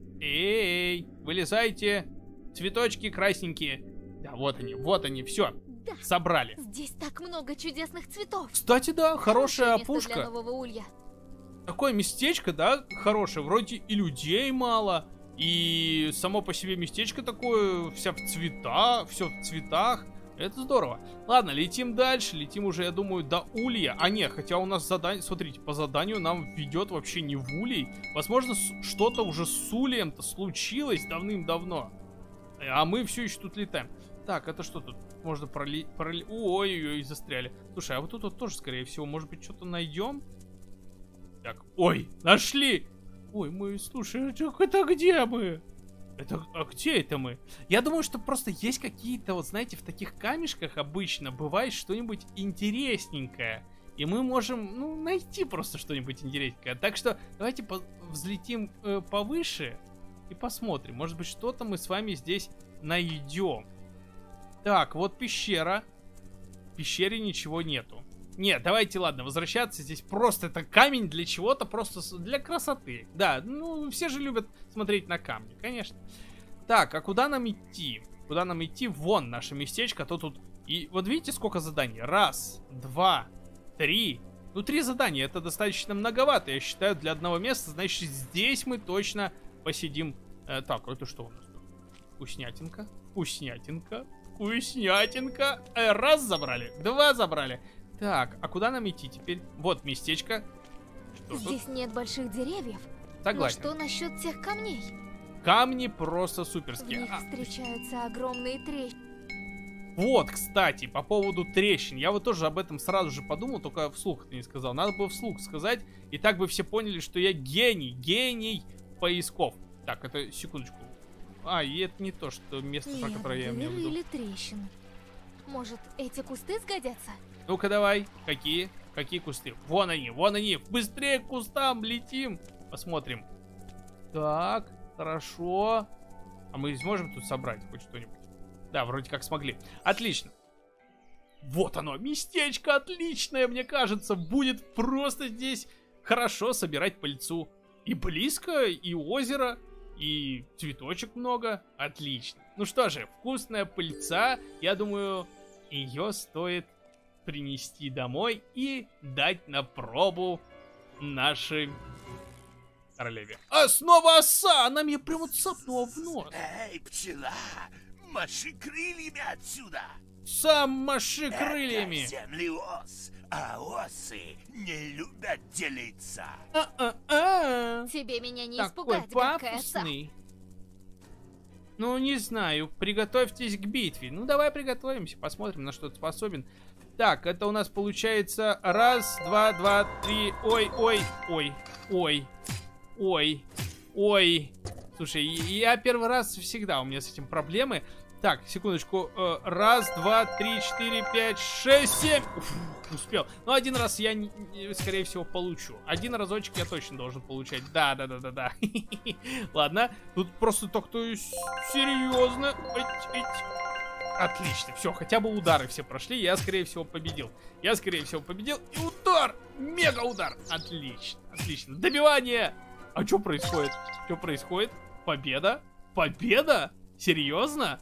Эй, вылезайте. Цветочки красненькие. Да, вот они, вот они, все. Да. Собрали. Здесь так много чудесных цветов. Кстати, да, хорошая место опушка. для Нового Улья. Такое местечко, да, хорошее. Вроде и людей мало, и само по себе местечко такое, вся в цвета, все в цветах. Это здорово. Ладно, летим дальше, летим уже, я думаю, до Улья. А нет, хотя у нас задание, смотрите, по заданию нам ведет вообще не в Улей. Возможно, что-то уже с Ульем-то случилось давным-давно. А мы все еще тут летаем. Так, это что тут? Можно пролить... Проли... Ой-ой-ой, застряли. Слушай, а вот тут вот тоже, скорее всего, может быть, что-то найдем? Так, ой, нашли! Ой, мы, слушай, это, это где мы? Это, а где это мы? Я думаю, что просто есть какие-то, вот знаете, в таких камешках обычно бывает что-нибудь интересненькое. И мы можем, ну, найти просто что-нибудь интересненькое. Так что давайте по взлетим э, повыше и посмотрим. Может быть, что-то мы с вами здесь найдем. Так, вот пещера. В пещере ничего нету. Нет, давайте, ладно, возвращаться. Здесь просто это камень для чего-то, просто для красоты. Да, ну, все же любят смотреть на камни, конечно. Так, а куда нам идти? Куда нам идти? Вон наше местечко, то тут... И вот видите, сколько заданий? Раз, два, три. Ну, три задания, это достаточно многовато, я считаю, для одного места. Значит, здесь мы точно посидим. Э, так, это что у нас тут? Вкуснятинка, вкуснятинка, вкуснятинка. Э, раз забрали, два забрали. Так, а куда нам идти теперь? Вот местечко. Что Здесь тут? нет больших деревьев. Согласен. Но что насчет тех камней? Камни просто В суперские. них А, встречаются огромные трещины. вот, кстати, по поводу трещин. Я вот тоже об этом сразу же подумал, только вслух это не сказал. Надо было вслух сказать, и так бы все поняли, что я гений, гений поисков. Так, это секундочку. А, и это не то, что место, про Нет которое я имел в дыры виду. или трещин. Может, эти кусты сгодятся? Ну-ка давай, какие? Какие кусты? Вон они, вон они. Быстрее к кустам летим. Посмотрим. Так, хорошо. А мы сможем тут собрать хоть что-нибудь? Да, вроде как смогли. Отлично. Вот оно, местечко отличное, мне кажется. Будет просто здесь хорошо собирать пыльцу. И близко, и озеро, и цветочек много. Отлично. Ну что же, вкусная пыльца. Я думаю, ее стоит принести домой и дать на пробу нашей королеве. А снова оса! Она мне прям вот цапнула в нос. Эй, пчела, маши крыльями отсюда! Сам маши крыльями. Это землеос, а осы не любят делиться. А-а-а. Тебе меня не Такой испугать, гадкая пафосный. Ну, не знаю. Приготовьтесь к битве. Ну, давай приготовимся, посмотрим, на что ты способен. Так, это у нас получается раз, два, два, три. Ой, ой, ой, ой, ой, ой. Слушай, я первый раз всегда, у меня с этим проблемы. Так, секундочку. Раз, два, три, четыре, пять, шесть, семь. Уф, успел. Но один раз я, скорее всего, получу. Один разочек я точно должен получать. Да, да, да, да, да. Ладно. Тут просто так-то серьезно. Отлично. Все, хотя бы удары все прошли. Я, скорее всего, победил. Я, скорее всего, победил. И удар! Мега удар! Отлично, отлично. Добивание! А что происходит? Что происходит? Победа? Победа? Серьезно?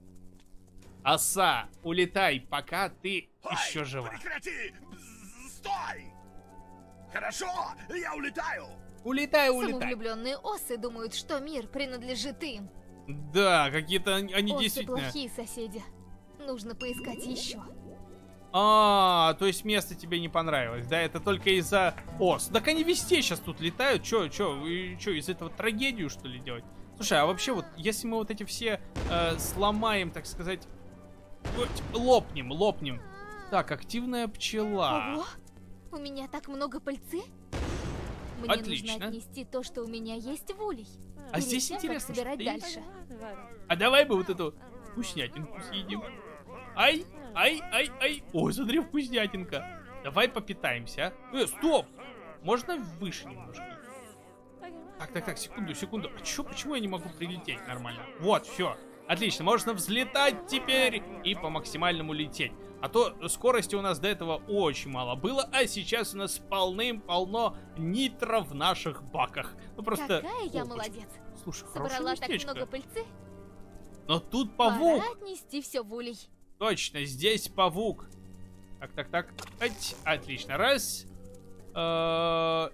Оса, улетай, пока ты Ой, еще жива. Прекрати! Стой! Хорошо, я улетаю. Улетай, улетай. Самовлюбленные осы думают, что мир принадлежит им. Да, какие-то они, они Осы действительно... плохие соседи. Нужно поискать еще. А, то есть место тебе не понравилось, да? Это только из-за ос. Так они везде сейчас тут летают. Че, че, вы че, из этого трагедию, что ли, делать? Слушай, а вообще вот, если мы вот эти все э, сломаем, так сказать... Лопнем, лопнем. Так, активная пчела. Ого! У меня так много пыльцы. Мне Отлично. нужно отнести то, что у меня есть в улей. А Перед здесь тем, как интересно, собирать что есть. дальше. А давай бы вот эту вкуснятинку съедим. Ай, ай, ай, ай. Ой, смотри, вкуснятинка. Давай попитаемся, а. Э, стоп. Можно выше немножко? Так, так, так, секунду, секунду. А чё, почему я не могу прилететь нормально? Вот, все. Отлично, можно взлетать теперь и по максимальному лететь. А то скорости у нас до этого очень мало было, а сейчас у нас полным-полно нитро в наших баках. Ну просто... Какая я О, молодец. Слушай, Собрала хорошее так местечко. много пыльцы. Но тут павук. Пора отнести все в улей. Точно, здесь павук. Так, так, так. Ать, отлично. Раз. Э,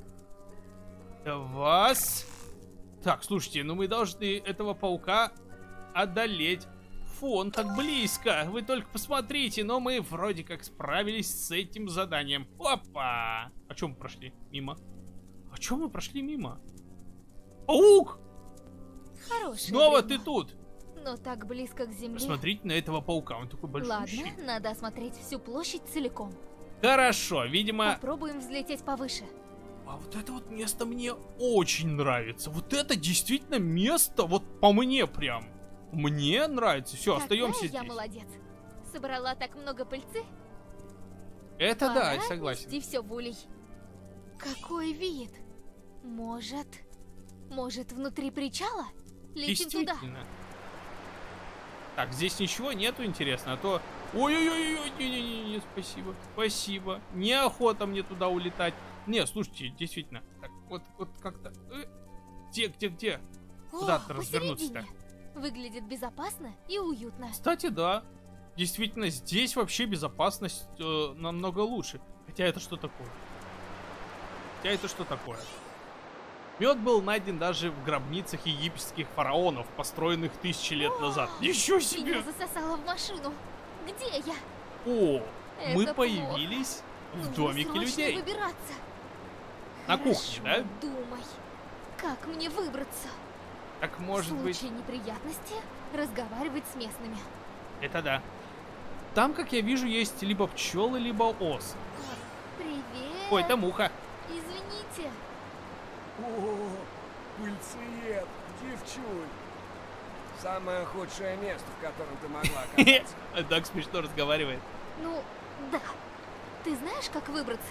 Два. Так, слушайте, ну мы должны этого паука одолеть. Фу, он так близко. Вы только посмотрите, но мы вроде как справились с этим заданием. Опа! А чем мы прошли? Мимо. А чем мы прошли мимо? Паук! Хорошее Снова время. ты тут. Но так близко к земле. Посмотрите на этого паука, он такой большущий. Ладно, надо осмотреть всю площадь целиком. Хорошо, видимо... Попробуем взлететь повыше. А вот это вот место мне очень нравится. Вот это действительно место, вот по мне прям. Мне нравится. Все, остаемся Какая здесь. я молодец. Собрала так много пыльцы. Это Пора да, я согласен. отнести все в улей. Какой вид? Может... Может, внутри причала? Летим туда. Действительно. Так, здесь ничего нету, интересно, а то... Ой-ой-ой, не-не-не, спасибо, спасибо. Неохота мне туда улетать. Не, слушайте, действительно. Так, вот, вот как-то... Э, где, где, где? Куда-то О, развернуться-то. посередине. Выглядит безопасно и уютно. Кстати, да. Действительно, здесь вообще безопасность э, намного лучше. Хотя это что такое? Хотя это что такое? Мед был найден даже в гробницах египетских фараонов, построенных тысячи лет назад. Еще себе! Меня засосало в машину. Где я? О, Это мы плохо. появились в Нужно домике срочно людей. выбираться. На Хорошо, кухне, да? Думай, как мне выбраться? Так может В быть... случае неприятности разговаривать с местными. Это да. Там, как я вижу, есть либо пчелы, либо ос. Привет. Ой, там муха. Извините. О, пыльцеед, девчуль. Самое худшее место, в котором ты могла оказаться. Так смешно разговаривает. Ну, да. Ты знаешь, как выбраться?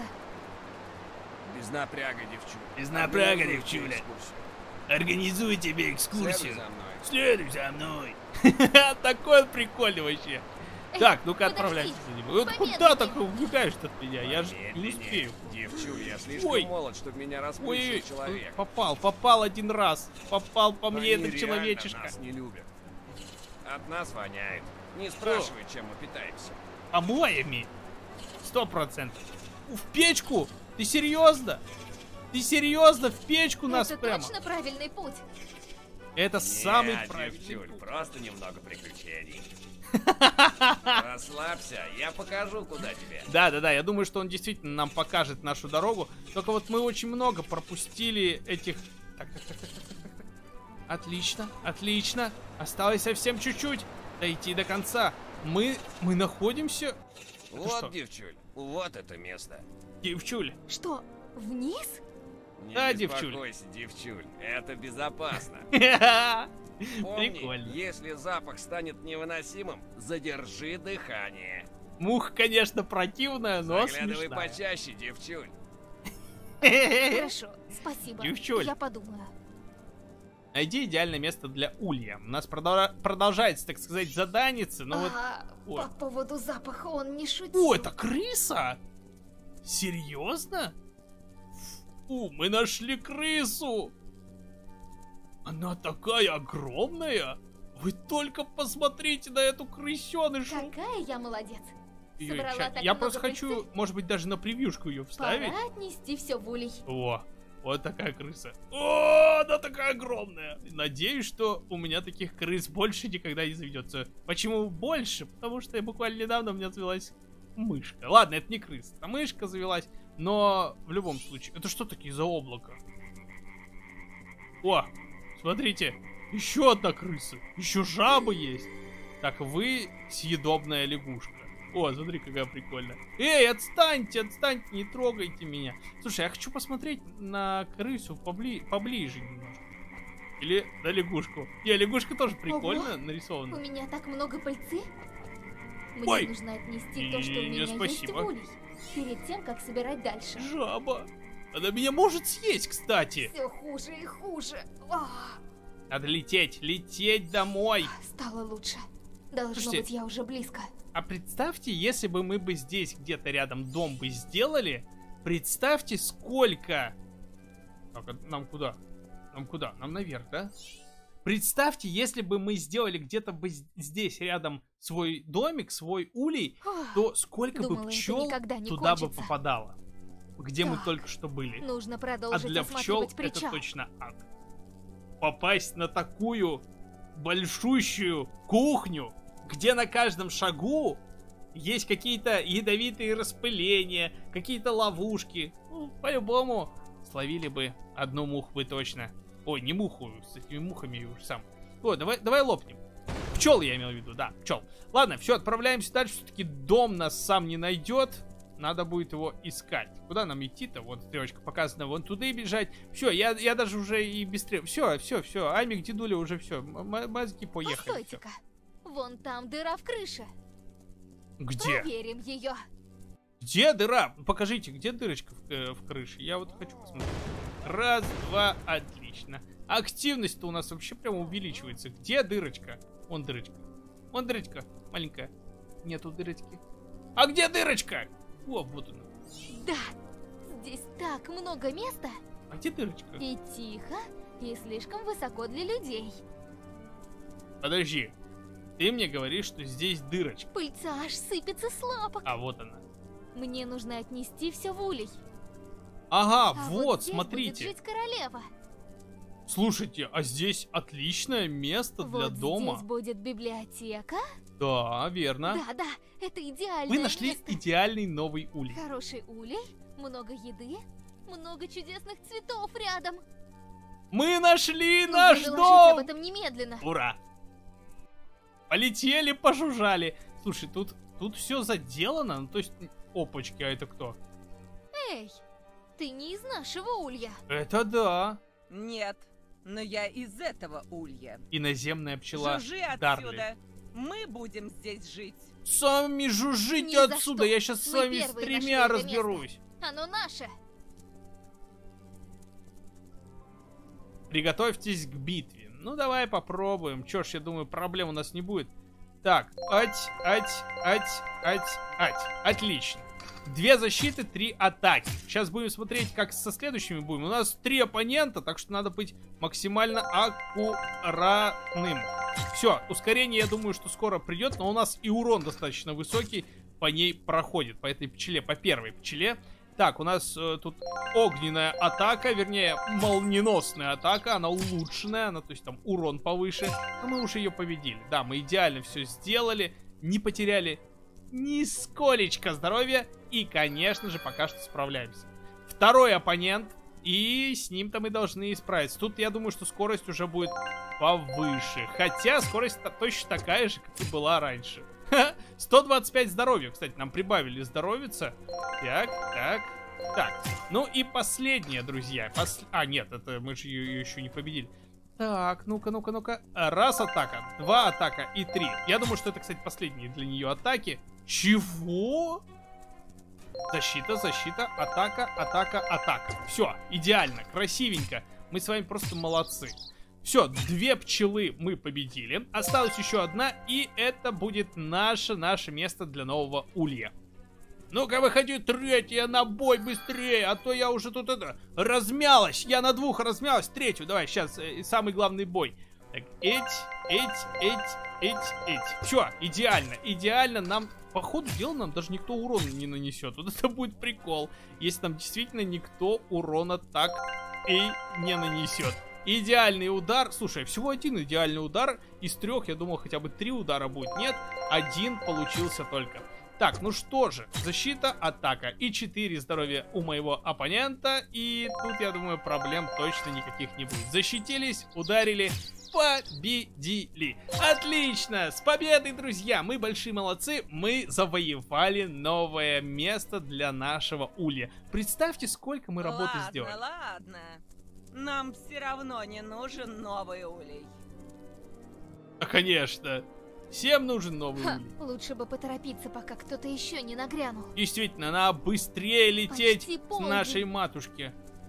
Без напряга, девчуля. Без напряга, Организуй девчуля. экскурсию. Организуй тебе Следуй экскурсию. за мной. Следуй за мной. Такой он прикольный вообще. Эй, Так, ну-ка подожди. отправляйся за ним. Вот Помедленнее. куда так убегаешь от меня? Я же не Медленнее. успею. Девчуль, я слишком Ой. молод, чтобы меня Ой, расплющил человек. попал, попал один раз. Попал по мне Они этот реально человечишка. нас не любят. От нас воняет. Не спрашивай, чем мы питаемся. Помоями. Сто процентов. В печку? Ты серьезно? Ты серьезно? В печку нас Это прямо? точно правильный путь. Это самый Нет, правильный девчуль, путь. просто немного приключений. Расслабься, я покажу, куда тебе. Да-да-да, я думаю, что он действительно нам покажет нашу дорогу. Только вот мы очень много пропустили этих... Так, так, так, так, так, так, так. Отлично, отлично. Осталось совсем чуть-чуть дойти до конца. Мы, мы находимся... Вот, что? девчуль, вот это место. Девчуль. Что, вниз? Не Да, девчуль. беспокойся, девчуль, это безопасно. Помни, Прикольно. если запах станет невыносимым, задержи дыхание. Муха, конечно, противная, но Заглядывай смешная. почаще, девчуль. Хорошо, спасибо. Девчуль. Я подумаю. Найди идеальное место для улья. У нас продол- продолжается, так сказать, заданица, но вот... А, Ой. по поводу запаха он не шутил. О, это крыса? Серьезно? Фу, мы нашли крысу! Она такая огромная! Вы только посмотрите на эту крысенышу! Какая я молодец. Её Собрала ща- так Я много просто хочу, пыльцы. может быть, даже на превьюшку ее вставить. Пора отнести все в улей. О, вот такая крыса. О, она такая огромная. Надеюсь, что у меня таких крыс больше никогда не заведется. Почему больше? Потому что буквально недавно у меня завелась мышка. Ладно, это не крыса, это мышка завелась. Но в любом случае, это что такие за облако? О, смотрите, еще одна крыса. Еще жаба есть. Так, вы съедобная лягушка. О, смотри, какая прикольная. Эй, отстаньте, отстаньте, не трогайте меня. Слушай, я хочу посмотреть на крысу побли... поближе немножко. Или на лягушку. Не, лягушка тоже прикольно Ого. У нарисована. меня так много пыльцы. Мне Ой. нужно отнести то, что у Не, меня есть спасибо. в улей. Перед тем, как собирать дальше. Жаба. Она меня может съесть, кстати. Все хуже и хуже. Ах, Надо лететь, лететь домой. стало лучше. Должно Слушайте. быть, я уже близко. А представьте, если бы мы бы здесь где-то рядом дом бы сделали, представьте, сколько... Так, а нам куда? Нам куда? Нам наверх, да? Представьте, если бы мы сделали где-то бы з- здесь рядом свой домик, свой улей, Ох, то сколько думала, бы это пчел никогда не туда бы кончится. попадало, где мы Так. только что были. нужно А продолжить для пчел осматривать это причал. точно ад. Попасть на такую большущую кухню, где на каждом шагу есть какие-то ядовитые распыления, какие-то ловушки. Ну, по-любому словили бы одну муху бы точно. Ой, не муху, с этими мухами уж сам. О, давай, давай лопнем. Пчел я имел в виду, да, пчел. Ладно, все, отправляемся дальше. Все-таки дом нас сам не найдет. Надо будет его искать. Куда нам идти-то? Вот стрелочка показана. Вон туда и бежать. Все, я, я даже уже и без стрел. Все, все, все. Амик, дедуля уже все. Мозги поехали. Всё. Постойте-ка. Вон там дыра в крыше. Где? Проверим ее. Где дыра? Покажите, где дырочка в, э, в крыше? Я вот хочу посмотреть. Раз, два, отлично. Активность-то у нас вообще прямо увеличивается. Где дырочка? Вон дырочка. Вон дырочка. Маленькая. Нету дырочки. А где дырочка? О, вот она. Да, здесь так много места. А где дырочка? И тихо, и слишком высоко для людей. Подожди. Ты мне говоришь, что здесь дырочка. Пыльца аж сыпется с лапок. А вот она. Мне нужно отнести все в улей. Ага, А вот, здесь смотрите. будет жить королева. Слушайте, а здесь отличное место для Вот дома. здесь будет библиотека. Да, верно. Да, да, это идеальное Вы нашли место. идеальный новый улей. Хороший улей, много еды, много чудесных цветов рядом. Мы нашли Нужно наш доложить дом! об этом немедленно. Ура! Полетели, пожужжали. Слушай, тут, тут все заделано. Ну, то есть, опачки, а это кто? Эй, ты не из нашего улья. Это да. Нет, но я из этого улья. Иноземная пчела Жужжи Дарли. отсюда. Мы будем здесь жить. Сами жужжите Ни за отсюда, что. я сейчас с Мы вами с первые тремя нашли это разберусь. Оно наше. Приготовьтесь к битве. Ну, давай попробуем. Чё ж, я думаю, проблем у нас не будет. Так, ать, ать, ать, ать, ать. Отлично. Две защиты, три атаки. Сейчас будем смотреть, как со следующими будем. У нас три оппонента, так что надо быть максимально аккуратным. Все, ускорение, я думаю, что скоро придет, но у нас и урон достаточно высокий по ней проходит, по этой пчеле, по первой пчеле. Так, у нас э, тут огненная атака, вернее, молниеносная атака, она улучшенная, она, то есть там урон повыше, но мы уже ее победили. Да, мы идеально все сделали, не потеряли нисколечко здоровья. И, конечно же, пока что справляемся. Второй оппонент. И с ним-то мы должны справиться. Тут я думаю, что скорость уже будет повыше. Хотя скорость точно такая же, как и была раньше. сто двадцать пять здоровья. Кстати, нам прибавили здоровица. Так, так, так. Ну и последняя, друзья. Пос... А, нет, это мы же ее еще не победили. Так, ну-ка, ну-ка, ну-ка. Раз атака, два атака и три. Я думаю, что это, кстати, последние для нее атаки. Чего? Защита, защита, атака, атака, атака. Все, идеально, красивенько. Мы с вами просто молодцы. Все, две пчелы мы победили. Осталась еще одна, и это будет наше, наше место для нового улья. Ну-ка, выходи, третья на бой быстрее, а то я уже тут это размялась. Я на двух размялась, третью, давай, сейчас, э, самый главный бой. Так, эть, эть, эть, эть, эть. Все, идеально, идеально нам... По ходу дела нам даже никто урона не нанесет. Вот это будет прикол, если нам действительно никто урона так и не нанесет. Идеальный удар. Слушай, всего один идеальный удар. Из трех, я думал, хотя бы три удара будет. Нет, один получился только. Так, ну что же. Защита, атака. И четыре здоровья у моего оппонента. И тут, я думаю, проблем точно никаких не будет. Защитились, ударили. Победили. Отлично. С победой, друзья. Мы большие молодцы. Мы завоевали новое место для нашего улья. Представьте, сколько мы работы ладно, сделали. Ладно, ладно. Нам все равно не нужен новый улей. А, конечно. Всем нужен новый Ха, улей. лучше бы поторопиться, пока кто-то еще не нагрянул. Действительно, надо быстрее лететь Почти к полдень. нашей матушке.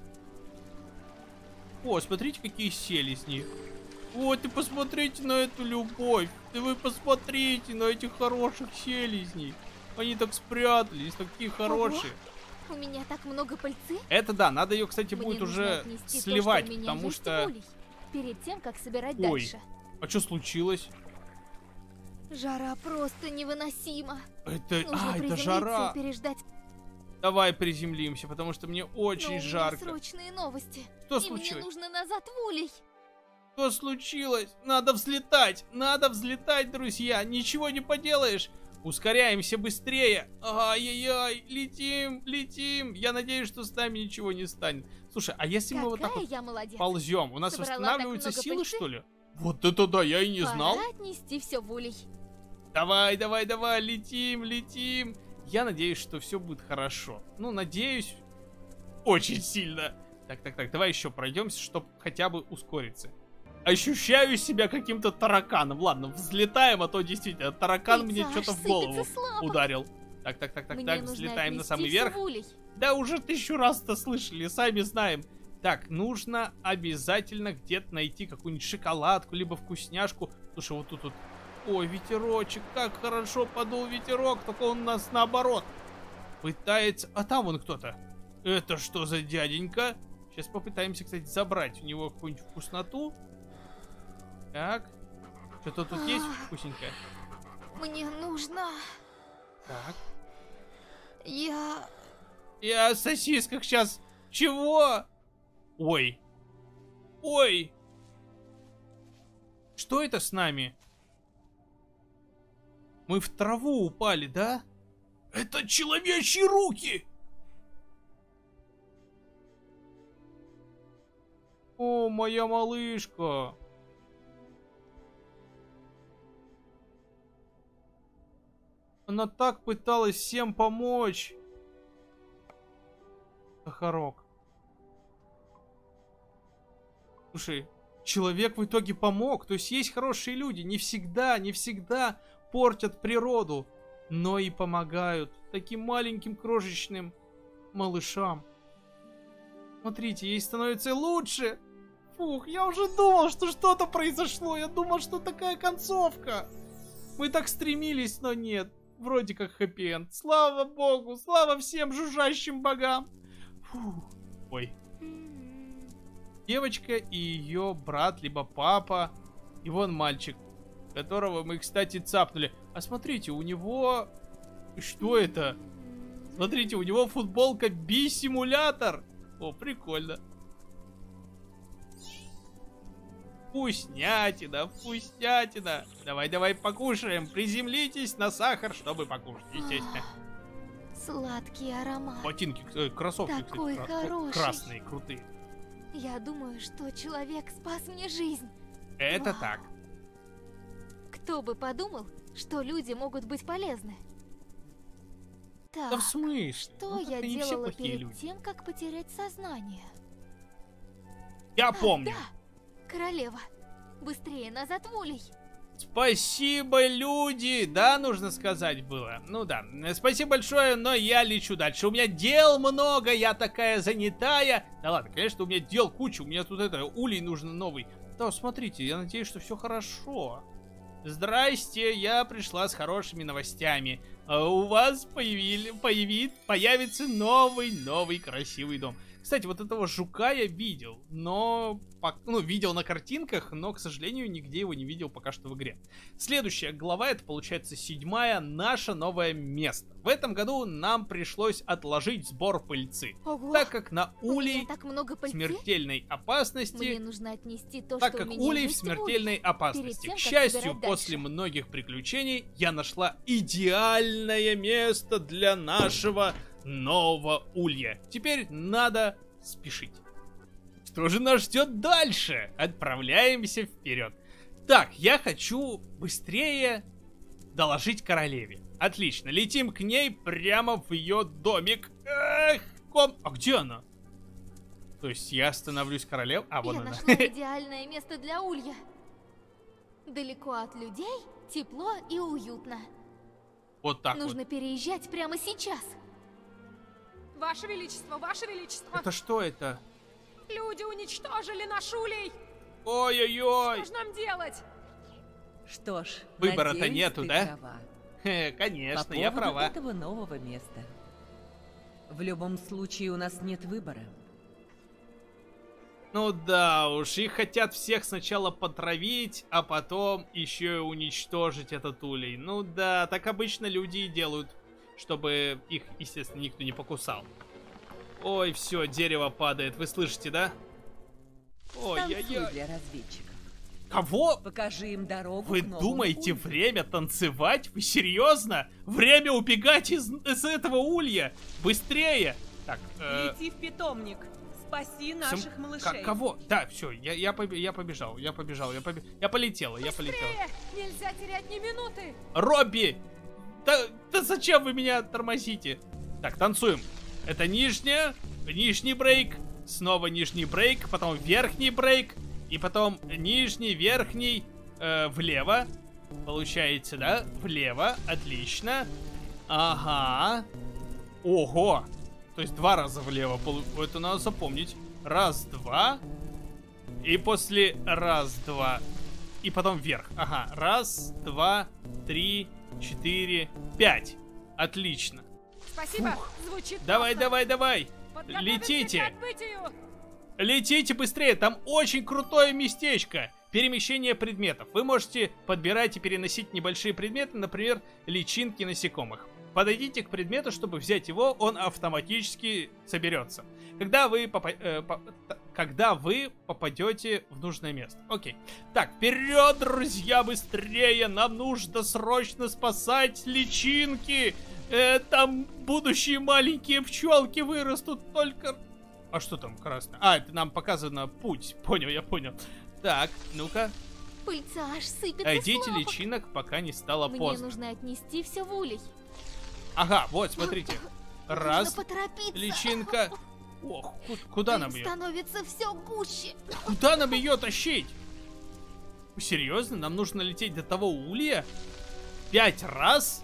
О, смотрите, какие селезни. Вот, и посмотрите на эту любовь. И вы посмотрите на этих хороших селезней. Они так спрятались, такие хорошие. У меня так много пыльцы. Это да, надо ее, кстати, Мне будет нужно уже отнести сливать, то, что у меня потому есть что... в улей, перед тем, как собирать Ой, дальше. а что случилось? Жара просто невыносима. Это... Нужно А, это приземлиться жара. и переждать. Давай приземлимся, потому что мне очень Но у меня жарко. срочные новости. Что и случилось? мне нужно назад в улей. Что случилось? Надо взлетать! Надо взлетать, друзья! Ничего не поделаешь! Ускоряемся быстрее! Ай-яй-яй! Летим, летим! Я надеюсь, что с нами ничего не станет. Слушай, а если мы вот так Какая вот я молодец. ползем, у нас Собрала восстанавливаются так много силы, пыльцы? что ли? Вот это да, я и не знал. Пора отнести все в улей. Давай, давай, давай, летим, летим. Я надеюсь, что все будет хорошо. Ну, надеюсь, очень сильно. Так, так, так, давай еще пройдемся, чтобы хотя бы ускориться. Ощущаю себя каким-то тараканом. Ладно, взлетаем, а то действительно таракан Пыльца мне аж что-то в сыпется голову слабо. ударил. Так, так, так, так, Мне так, нужно взлетаем на отнести самый всё верх. в улей. Да уже тысячу раз-то слышали, сами знаем. Так, нужно обязательно где-то найти какую-нибудь шоколадку, либо вкусняшку. Слушай, вот тут вот. Ой, ветерочек, как хорошо подул ветерок, только он у нас наоборот. Пытается... А там вон кто-то. Это что за дяденька? Сейчас попытаемся, кстати, забрать у него какую-нибудь вкусноту. Так. Что-то тут есть вкусненькое? Мне нужно... Так. Я... Я о сосисках сейчас. Чего? Ой. Ой. Что это с нами? Мы в траву упали, да? Это человечьи руки! О, моя малышка. Она так пыталась всем помочь. Сахарок. Слушай, человек в итоге помог. То есть есть хорошие люди. Не всегда, не всегда портят природу. Но и помогают таким маленьким крошечным малышам. Смотрите, ей становится лучше. Фух, я уже думал, что что-то произошло. Я думал, что такая концовка. Мы так стремились, но нет. Вроде как хэппи-энд. Слава богу, слава всем жужжащим богам. Фух. Ой. Девочка и ее брат, либо папа. И вон мальчик, которого мы, кстати, цапнули. А смотрите, у него... Что это? Смотрите, у него футболка Би-симулятор. О, прикольно. Вкуснятина, вкуснятина. Давай, давай покушаем. Приземлитесь на сахар, чтобы покушать, естественно. Сладкий аромат. Ботинки, э, кроссовки, Такой кстати, кра- хороший. красные, крутые. Я думаю, что человек спас мне жизнь. Это Вау. так. Кто бы подумал, что люди могут быть полезны. Так, Да в смысле? что Ну, я как-то не все делала плохие перед люди. тем, как потерять сознание? Я А, помню. да, королева, быстрее назад в улей. Спасибо, люди! Да, нужно сказать было. Ну да. Спасибо большое, но я лечу дальше. У меня дел много, я такая занятая. Да ладно, конечно, у меня дел куча. У меня тут это, улей нужно новый. Да, смотрите, я надеюсь, что все хорошо. Здрасте, я пришла с хорошими новостями. А у вас появили, появит, появится новый, новый красивый дом. Кстати, вот этого жука я видел, но... Ну, видел на картинках, но, к сожалению, нигде его не видел пока что в игре. Следующая глава, это получается седьмая, наше новое место. В этом году нам пришлось отложить сбор пыльцы, Ого, так как на у меня улей так много в пыльцы. смертельной Мне опасности... нужно отнести то, Так что как у меня улей в есть смертельной опасности. тем, К как счастью, собирать после дальше. многих приключений я нашла идеальное место для нашего нового улья. Теперь надо спешить. Что же нас ждет дальше? Отправляемся вперед. Так, я хочу быстрее доложить королеве. Отлично, летим к ней прямо в ее домик. Эх, ком... А где она? То есть я становлюсь королевой? А, вон Я она. нашла идеальное место для улья. Далеко от людей, тепло и уютно. Вот так Нужно вот. переезжать прямо сейчас. Ваше Величество, Ваше Величество, Это что это? люди уничтожили наш улей. Ой-ой-ой. Что же нам делать? Что ж, Выбора-то надеюсь, нету, ты да? права. Хе, По конечно, поводу я права. этого нового места. В любом случае у нас нет выбора. Ну да уж, их хотят всех сначала потравить, а потом еще и уничтожить этот улей. Ну да, так обычно люди и делают, чтобы их, естественно, никто не покусал. Ой, все, дерево падает, вы слышите, да? Танцуй Ой-ой-ой. для разведчиков. Кого? Покажи им дорогу Вы к новому думаете, улью. время танцевать? Вы серьезно? Время убегать из, из этого улья? Быстрее! Так, э, Лети в питомник. Спаси сам- наших к- малышей. кого? Да, все, я, я, побе- я побежал, я побежал, я, побе- я полетела, я полетела. Быстрее! Нельзя терять ни минуты. Робби! Да, да зачем вы меня тормозите? Так, танцуем. Это нижняя, нижний брейк, снова нижний брейк, потом верхний брейк, и потом нижний, верхний, э, влево. Получается, да? Влево, отлично. Ага. Ого! То есть два раза влево. полу- Это надо запомнить. Раз, два. И после раз, два. И потом вверх. Ага. Раз, два, три, четыре, пять. Отлично. Спасибо, звучит Давай, классно. давай, давай. Подготовиться Летите. к отбытию. Летите быстрее, там очень крутое местечко. Перемещение предметов. Вы можете подбирать и переносить небольшие предметы, например, личинки насекомых. Подойдите к предмету, чтобы взять его, он автоматически соберется. Когда вы, попа- э, по- т- когда вы попадете в нужное место. Окей. Так, вперед, друзья, быстрее! Нам нужно срочно спасать личинки! Э, там будущие маленькие пчелки вырастут только... А что там красное? А, это нам показано путь. Понял, я понял. Так, ну-ка. Пыльца аж сыпется Найдите с лапок. личинок, пока не стало Мне поздно. нужно отнести все в улей. Ага, вот, смотрите. Раз, Нужно поторопиться. личинка. Ох, ку- куда нам Пыль ее? становится все гуще. Куда нам ее тащить? Вы серьезно? Нам нужно лететь до того улья? Пять раз?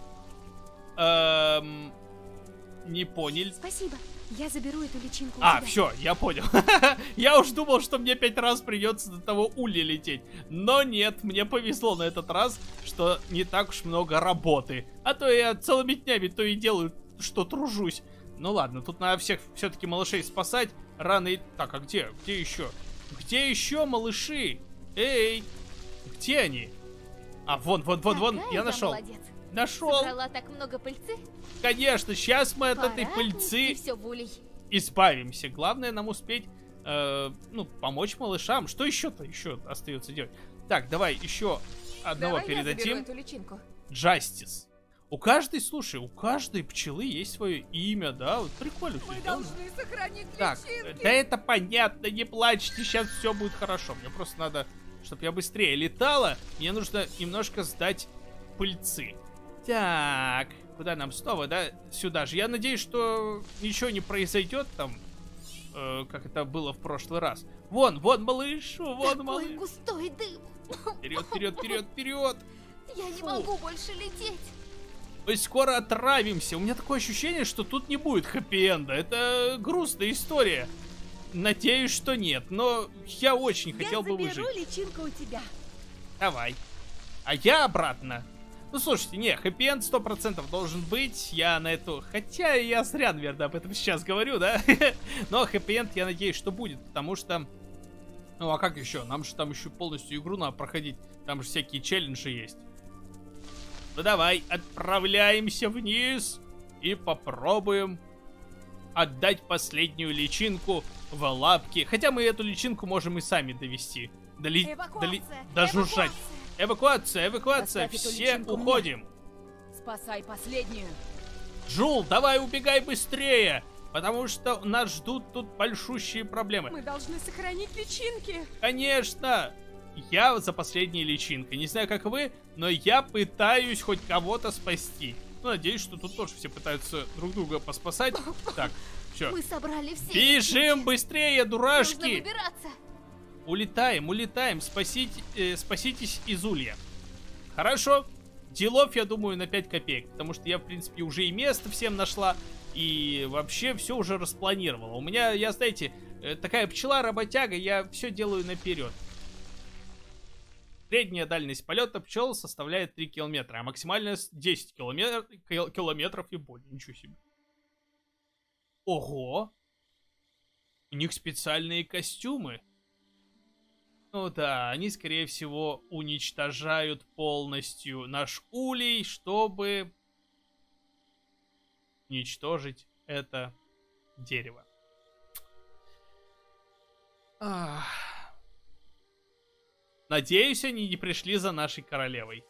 Эм... Не понял. Спасибо. Я заберу эту личинку у А, тебя. все, я понял. Я уж думал, что мне пять раз придется до того улья лететь. Но нет, мне повезло на этот раз, что не так уж много работы. А то я целыми днями то и делаю, что тружусь. Ну ладно, тут надо всех все-таки малышей спасать. Рано и... Так, а где? Где еще? Где еще малыши? Эй! Где они? А, вон, вон, вон, вон, Какая я нашел. молодец. Нашел. Собрала так много пыльцы. Конечно, сейчас мы от этой Пора пыльцы отнести все в улей. избавимся. Главное нам успеть э, ну, помочь малышам. Что еще-то еще остается делать? Так, давай еще одного Давай я передадим. заберу эту личинку. Джастис. У каждой, слушай, у каждой пчелы есть свое имя, да? Вот прикольно. Мы всё сделано. должны сохранить Так, личинки. да это понятно, не плачьте, сейчас все будет хорошо. Мне просто надо, чтобы я быстрее летала, мне нужно немножко сдать пыльцы. Так, куда нам снова, да? Сюда же. Я надеюсь, что ничего не произойдет там, э, как это было в прошлый раз. Вон, вон малыш, вон Такой малыш. густой дым. Вперед, вперед, вперед, вперед. Я не Фу. могу больше лететь. Мы скоро отравимся. У меня такое ощущение, что тут не будет хэппи-энда. Это грустная история. Надеюсь, что нет, но я очень хотел бы выжить. Я заберу личинку у тебя. Давай. А я обратно. Ну, слушайте, не, хэппи-энд сто процентов должен быть. Я на эту... Хотя я зря, наверное, об этом сейчас говорю, да? Но хэппи-энд, я надеюсь, что будет, потому что... Ну, а как еще? Нам же там еще полностью игру надо проходить. Там же всякие челленджи есть. Ну, давай, отправляемся вниз и попробуем отдать последнюю личинку в лапки. Хотя мы эту личинку можем и сами довести. Доли... Эвакуация, Доли... Дожужжать. Эвакуация, эвакуация, Оставь эту все личинку мне. уходим. Спасай последнюю. Джул, давай убегай быстрее, потому что нас ждут тут большущие проблемы. Мы должны сохранить личинки. Конечно, я за последней личинкой. Не знаю, как вы, но я пытаюсь хоть кого-то спасти. Ну, надеюсь, что тут тоже все пытаются друг друга поспасать. Так, все. Мы собрали все. Бежим быстрее, Нужно дурашки! выбираться. Улетаем, улетаем, спасите, э, спаситесь из улья. Хорошо. Делов, я думаю, на пять копеек. Потому что я, в принципе, уже и место всем нашла. И вообще все уже распланировала. У меня, я, знаете, э, такая пчела-работяга, я все делаю наперед. Средняя дальность полета пчел составляет три километра, а максимальная десять километр, кил, километров и более. Ничего себе. Ого! У них специальные костюмы. Ну да, они, скорее всего, уничтожают полностью наш улей, чтобы уничтожить это дерево. Ах. Надеюсь, они не пришли за нашей королевой.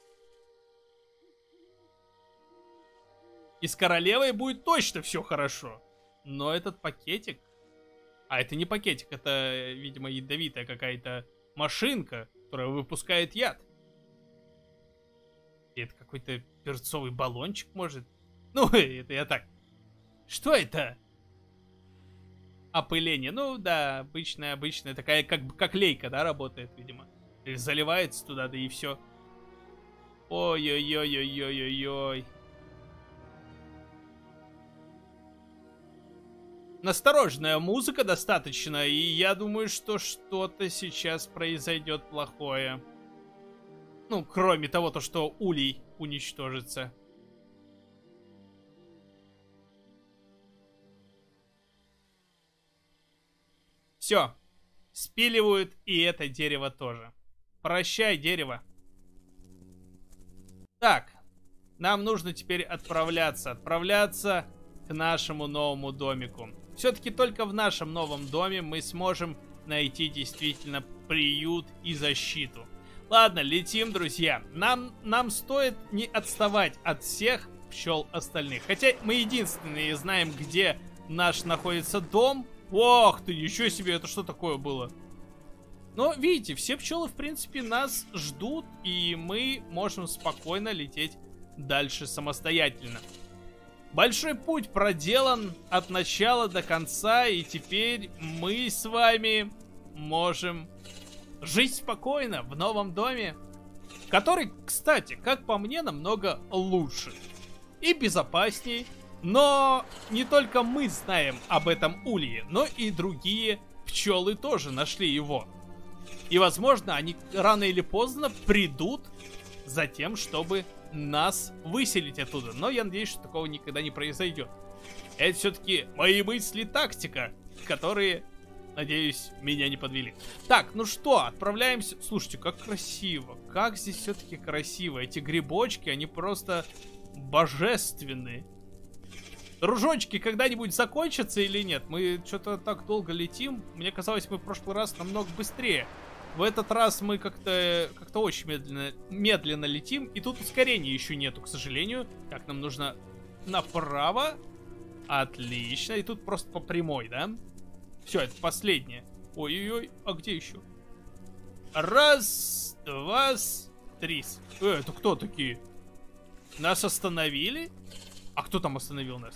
И с королевой будет точно все хорошо. Но этот пакетик... А, это не пакетик, это, видимо, ядовитая какая-то машинка, которая выпускает яд. И это какой-то перцовый баллончик, может? Ну, это я так. Что это? Опыление. Ну, да, обычная, обычная, такая, как, как лейка, да, работает, видимо. Или заливается туда, да и все. Ой-ой-ой-ой-ой-ой-ой. Настороженная музыка достаточно, и я думаю, что что-то сейчас произойдет плохое. Ну, кроме того, то, что улей уничтожится. Все. Спиливают и это дерево тоже. Прощай, дерево. Так. Нам нужно теперь отправляться. Отправляться к нашему новому домику. Все-таки только в нашем новом доме мы сможем найти действительно приют и защиту. Ладно, летим, друзья. Нам, нам стоит не отставать от всех пчел остальных. Хотя мы единственные знаем, где наш находится дом. Ох ты, ничего себе, это что такое было? Но, видите, все пчелы, в принципе, нас ждут, и мы можем спокойно лететь дальше самостоятельно. Большой путь проделан от начала до конца, и теперь мы с вами можем жить спокойно в новом доме, который, кстати, как по мне, намного лучше и безопаснее. Но не только мы знаем об этом улье, но и другие пчелы тоже нашли его. И, возможно, они рано или поздно придут за тем, чтобы нас выселить оттуда. Но я надеюсь, что такого никогда не произойдет. Это все-таки мои мысли, тактика, которые, надеюсь, меня не подвели. Так, ну что, отправляемся. Слушайте, как красиво. Как здесь все-таки красиво. Эти грибочки, они просто божественные. Дружочки когда-нибудь закончатся или нет? Мы что-то так долго летим. Мне казалось, мы в прошлый раз намного быстрее. В этот раз мы как-то как-то очень медленно, медленно летим. И тут ускорения еще нету, к сожалению. Так, нам нужно направо. Отлично. И тут просто по прямой, да? Все, это последнее. Ой-ой-ой, а где еще? Раз, два, три. Э, это кто такие? Нас остановили? А кто там остановил нас?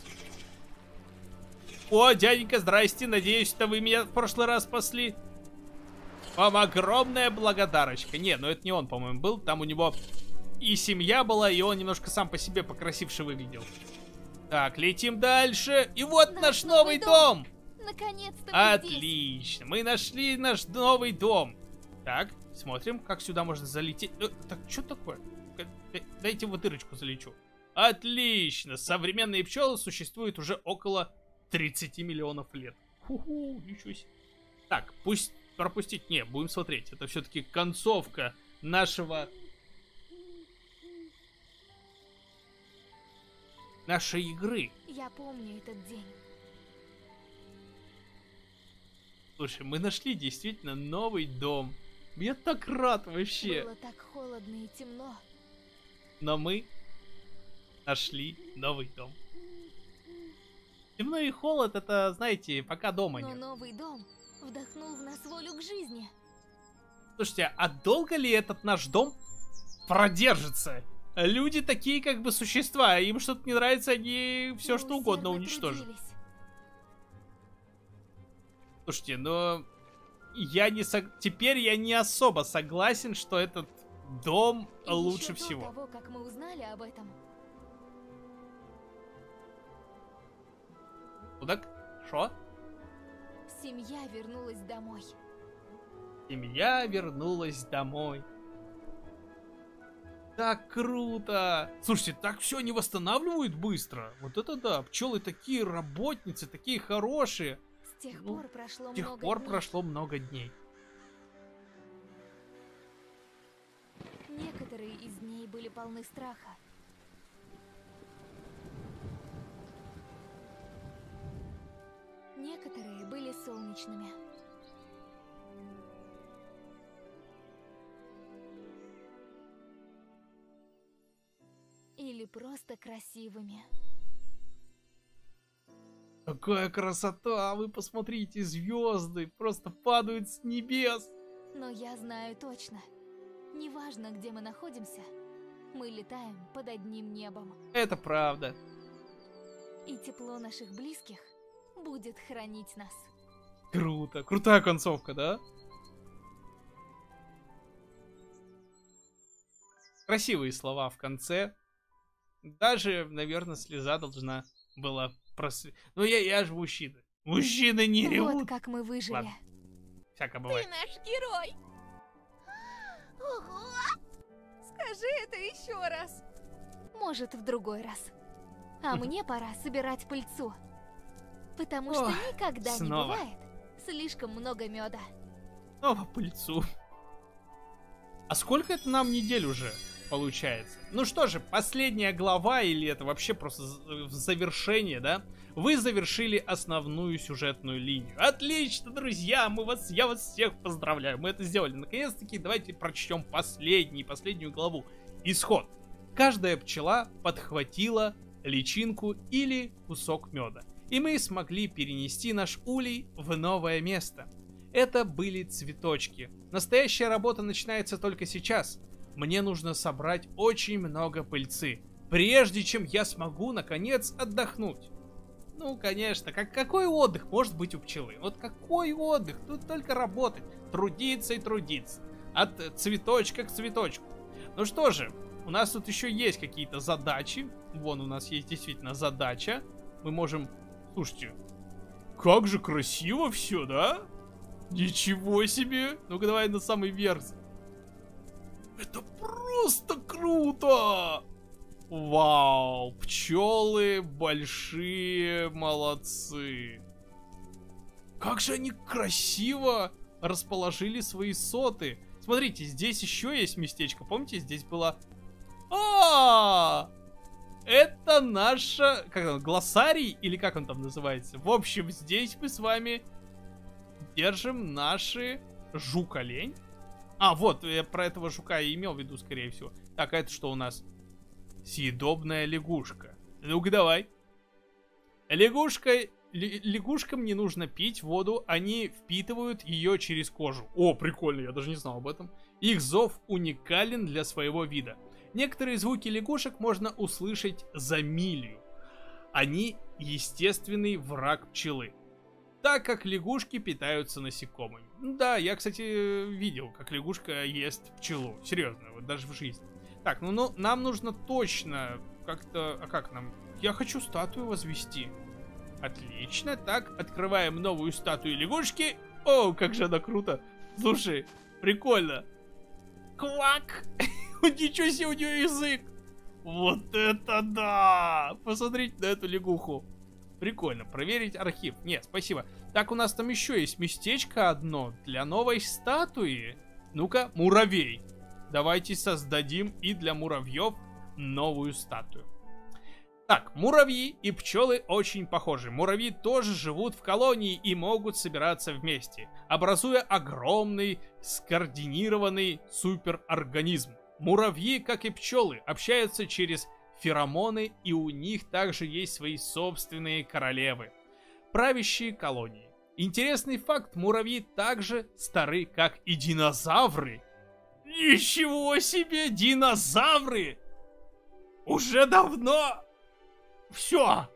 О, дяденька, здрасте. Надеюсь, что вы меня в прошлый раз спасли. Вам огромная благодарочка. Не, ну это не он, по-моему, был. Там у него и семья была, и он немножко сам по себе покрасивше выглядел. Так, летим дальше. И вот наш, наш новый дом. дом. Наконец-то мы Отлично. Здесь. Мы нашли наш новый дом. Так, смотрим, как сюда можно залететь. Э, так, что такое? Дайте в дырочку залечу. Отлично. Современные пчелы существуют уже около тридцати миллионов лет. Ху-ху, ничего себе. Так, пусть пропустить. Не, будем смотреть. Это все-таки концовка нашего... нашей игры. Я помню этот день. Слушай, мы нашли действительно новый дом. Я так рад вообще. Было так холодно и темно. Но мы нашли новый дом. Темно и холод, это, знаете, пока дома Но нет. Но новый дом вдохнул в нас волю к жизни. Слушайте, а долго ли этот наш дом продержится? Люди такие как бы существа, им что-то не нравится, они все Мы что угодно усердно уничтожат. трудились. Слушайте, но я не сог... теперь я не особо согласен, что этот дом И лучше еще всего. До того, как мы узнали об этом, Куда? Шо? семья вернулась домой. Семья вернулась домой. Так круто! Слушайте, так все они восстанавливают быстро. Вот это да, пчелы такие работницы, такие хорошие. С тех Ну, пор прошло С тех много пор дней. прошло много дней. Некоторые из дней были полны страха. Некоторые были солнечными. Или просто красивыми. Какая красота! Вы посмотрите, звезды просто падают с небес. Но я знаю точно. Неважно, где мы находимся, мы летаем под одним небом. Это правда. И тепло наших близких будет хранить нас. Круто. Крутая концовка, да? Красивые слова в конце. Даже, наверное, слеза должна была прос... Ну, я, я же мужчина. Мужчины не ревут. Вот как мы выжили. Ладно. Всяко бывает. Ты наш герой. Ого! Скажи это еще раз. Может, в другой раз. А мне пора собирать пыльцу. Потому что Ох, никогда снова. не бывает слишком много меда. Снова пыльцу. А сколько это нам недель уже получается? Ну что же, последняя глава, или это вообще просто завершение, да? Вы завершили основную сюжетную линию. Отлично, друзья, мы вас, я вас всех поздравляю. Мы это сделали. Наконец-таки давайте прочтем последний, последнюю главу. Исход. Каждая пчела подхватила личинку или кусок меда. И мы смогли перенести наш улей в новое место. Это были цветочки. Настоящая работа начинается только сейчас. Мне нужно собрать очень много пыльцы, прежде чем я смогу, наконец, отдохнуть. Ну, конечно, как, какой отдых может быть у пчелы? Вот какой отдых? Тут только работать, трудиться и трудиться. От цветочка к цветочку. Ну что же, у нас тут еще есть какие-то задачи. Вон у нас есть действительно задача. Мы можем... Слушайте, как же красиво все, да? Ничего себе! Ну-ка давай на самый верх. Это просто круто! Вау! Пчелы большие молодцы. Как же они красиво расположили свои соты. Смотрите, здесь еще есть местечко. Помните, здесь было... А! Это наша... Как он, глоссарий? Или как он там называется? В общем, здесь мы с вами держим наши жук-олень. А, вот, я про этого жука и имел в виду, скорее всего. Так, а это что у нас? Съедобная лягушка. Ну-ка, давай. Лягушка... Лягушкам не нужно пить воду, они впитывают ее через кожу. О, прикольно, я даже не знал об этом. Их зов уникален для своего вида. Некоторые звуки лягушек можно услышать за милю. Они естественный враг пчелы, так как лягушки питаются насекомыми. Да, я, кстати, видел, как лягушка ест пчелу. Серьезно, вот даже в жизни. Так, ну, ну нам нужно точно как-то... А как нам? Я хочу статую возвести. Отлично. Так, открываем новую статую лягушки. О, как же она круто. Слушай, прикольно. Квак! Ничего себе, у нее язык. Вот это да! Посмотрите на эту лягуху. Прикольно. Проверить архив. Нет, спасибо. Так, у нас там еще есть местечко одно для новой статуи. Ну-ка, муравей. Давайте создадим и для муравьев новую статую. Так, муравьи и пчелы очень похожи. Муравьи тоже живут в колонии и могут собираться вместе, образуя огромный, скоординированный суперорганизм. Муравьи, как и пчелы, общаются через феромоны, и у них также есть свои собственные королевы, правящие колонии. Интересный факт, муравьи также стары, как и динозавры. Ничего себе, динозавры! Уже давно... Все.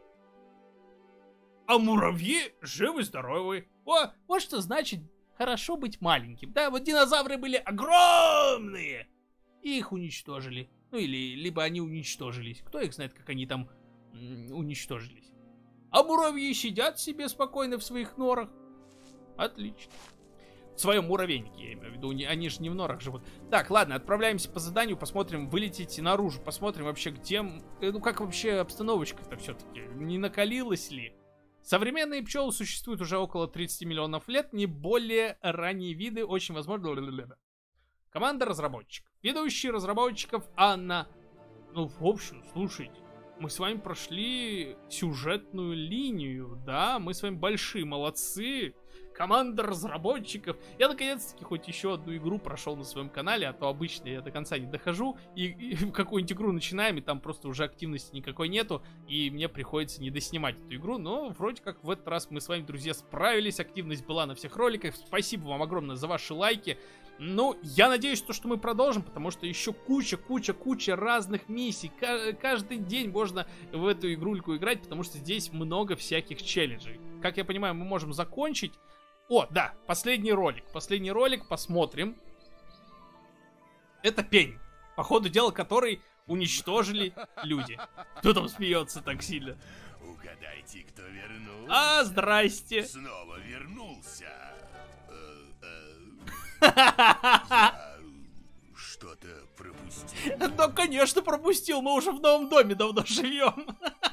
А муравьи живы-здоровы. О, вот что значит хорошо быть маленьким. Да, вот динозавры были огромные. И их уничтожили. Ну или, либо они уничтожились. Кто их знает, как они там м- уничтожились. А муравьи сидят себе спокойно в своих норах. Отлично. В своем муравейнике, я имею в виду. Они же не в норах живут. Так, ладно, отправляемся по заданию, посмотрим, вылетите наружу, посмотрим вообще, где... Ну, как вообще обстановочка-то все-таки? Не накалилась ли? Современные пчелы существуют уже около тридцати миллионов лет, не более ранние виды, очень возможно... Команда разработчиков. Ведущий разработчиков Анна. Ну, в общем, слушайте, мы с вами прошли сюжетную линию, да? Мы с вами большие молодцы. Команда разработчиков. Я наконец-таки хоть еще одну игру прошел на своем канале, а то обычно я до конца не дохожу. И, и какую-нибудь игру начинаем, и там просто уже активности никакой нету. И мне приходится не доснимать эту игру. Но вроде как в этот раз мы с вами, друзья, справились. Активность была на всех роликах. Спасибо вам огромное за ваши лайки. Ну, я надеюсь, что, что мы продолжим, потому что еще куча-куча-куча разных миссий. К- каждый день можно в эту игрульку играть, потому что здесь много всяких челленджей. Как я понимаю, мы можем закончить. О, да, последний ролик. Последний ролик, посмотрим. Это пень, по ходу дела который уничтожили люди. Кто там смеется так сильно? Угадайте, кто вернулся. А, здрасте. Снова вернулся. Я что-то пропустил. Да, конечно, пропустил. Мы уже в новом доме давно живем.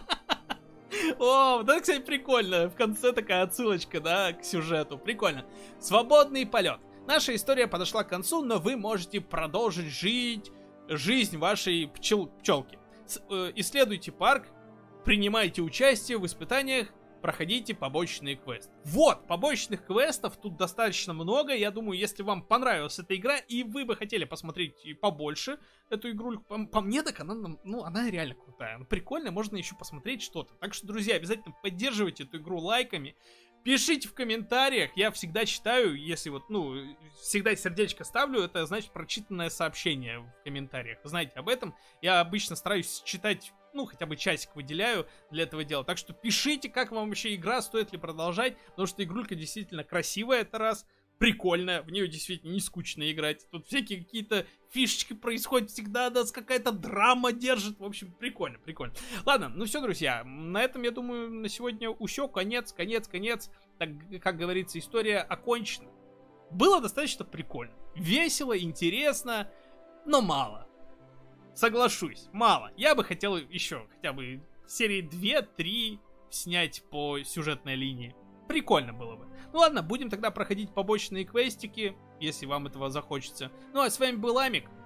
О, да, кстати, прикольно. В конце такая отсылочка, да, к сюжету. Прикольно. Свободный полет. Наша история подошла к концу, но вы можете продолжить жить жизнь вашей пчел пчелки. С э, исследуйте парк, принимайте участие в испытаниях, проходите побочные квесты. Вот, побочных квестов тут достаточно много. Я думаю, если вам понравилась эта игра, и вы бы хотели посмотреть побольше эту игру, по, по мне, так она, ну, она реально крутая. Она прикольная, можно еще посмотреть что-то. Так что, друзья, обязательно поддерживайте эту игру лайками. Пишите в комментариях, я всегда читаю, если вот, ну, всегда сердечко ставлю, это значит прочитанное сообщение в комментариях. Знаете об этом, я обычно стараюсь читать, ну, хотя бы часик выделяю для этого дела. Так что пишите, как вам вообще игра, стоит ли продолжать, потому что игрулька действительно красивая, это раз, прикольная, в нее действительно не скучно играть. Тут всякие какие-то фишечки происходят всегда, нас какая-то драма держит, в общем, прикольно, прикольно. Ладно, ну все, друзья, на этом, я думаю, на сегодня усё, конец, конец, конец. Так, как говорится, история окончена. Было достаточно прикольно, весело, интересно, но мало. Соглашусь, мало. Я бы хотел еще хотя бы серии две-три снять по сюжетной линии. Прикольно было бы. Ну ладно, будем тогда проходить побочные квестики, если вам этого захочется. Ну а с вами был Амик.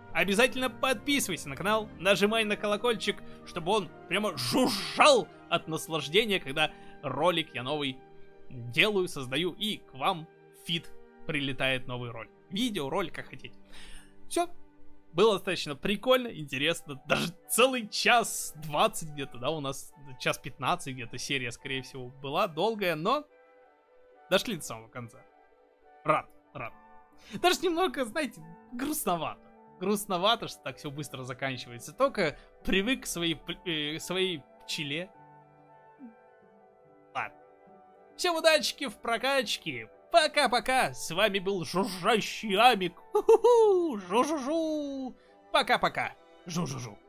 Обязательно подписывайся на канал, нажимай на колокольчик, чтобы он прямо жужжал от наслаждения, когда ролик я новый делаю, создаю, и к вам в фид прилетает новый ролик. Видео, ролик, как хотите. Все. Было достаточно прикольно, интересно. Даже целый час двадцать где-то, да, у нас час пятнадцать где-то серия, скорее всего, была долгая, но дошли до самого конца. Рад, рад. Даже немного, знаете, грустновато. Грустновато, что так все быстро заканчивается. Только привык к своей, э, своей пчеле. Ладно. Всем удачки в прокачке. Пока-пока. С вами был жужжащий Амик. Жу-жу-жу. Пока-пока. Жу-жу-жу.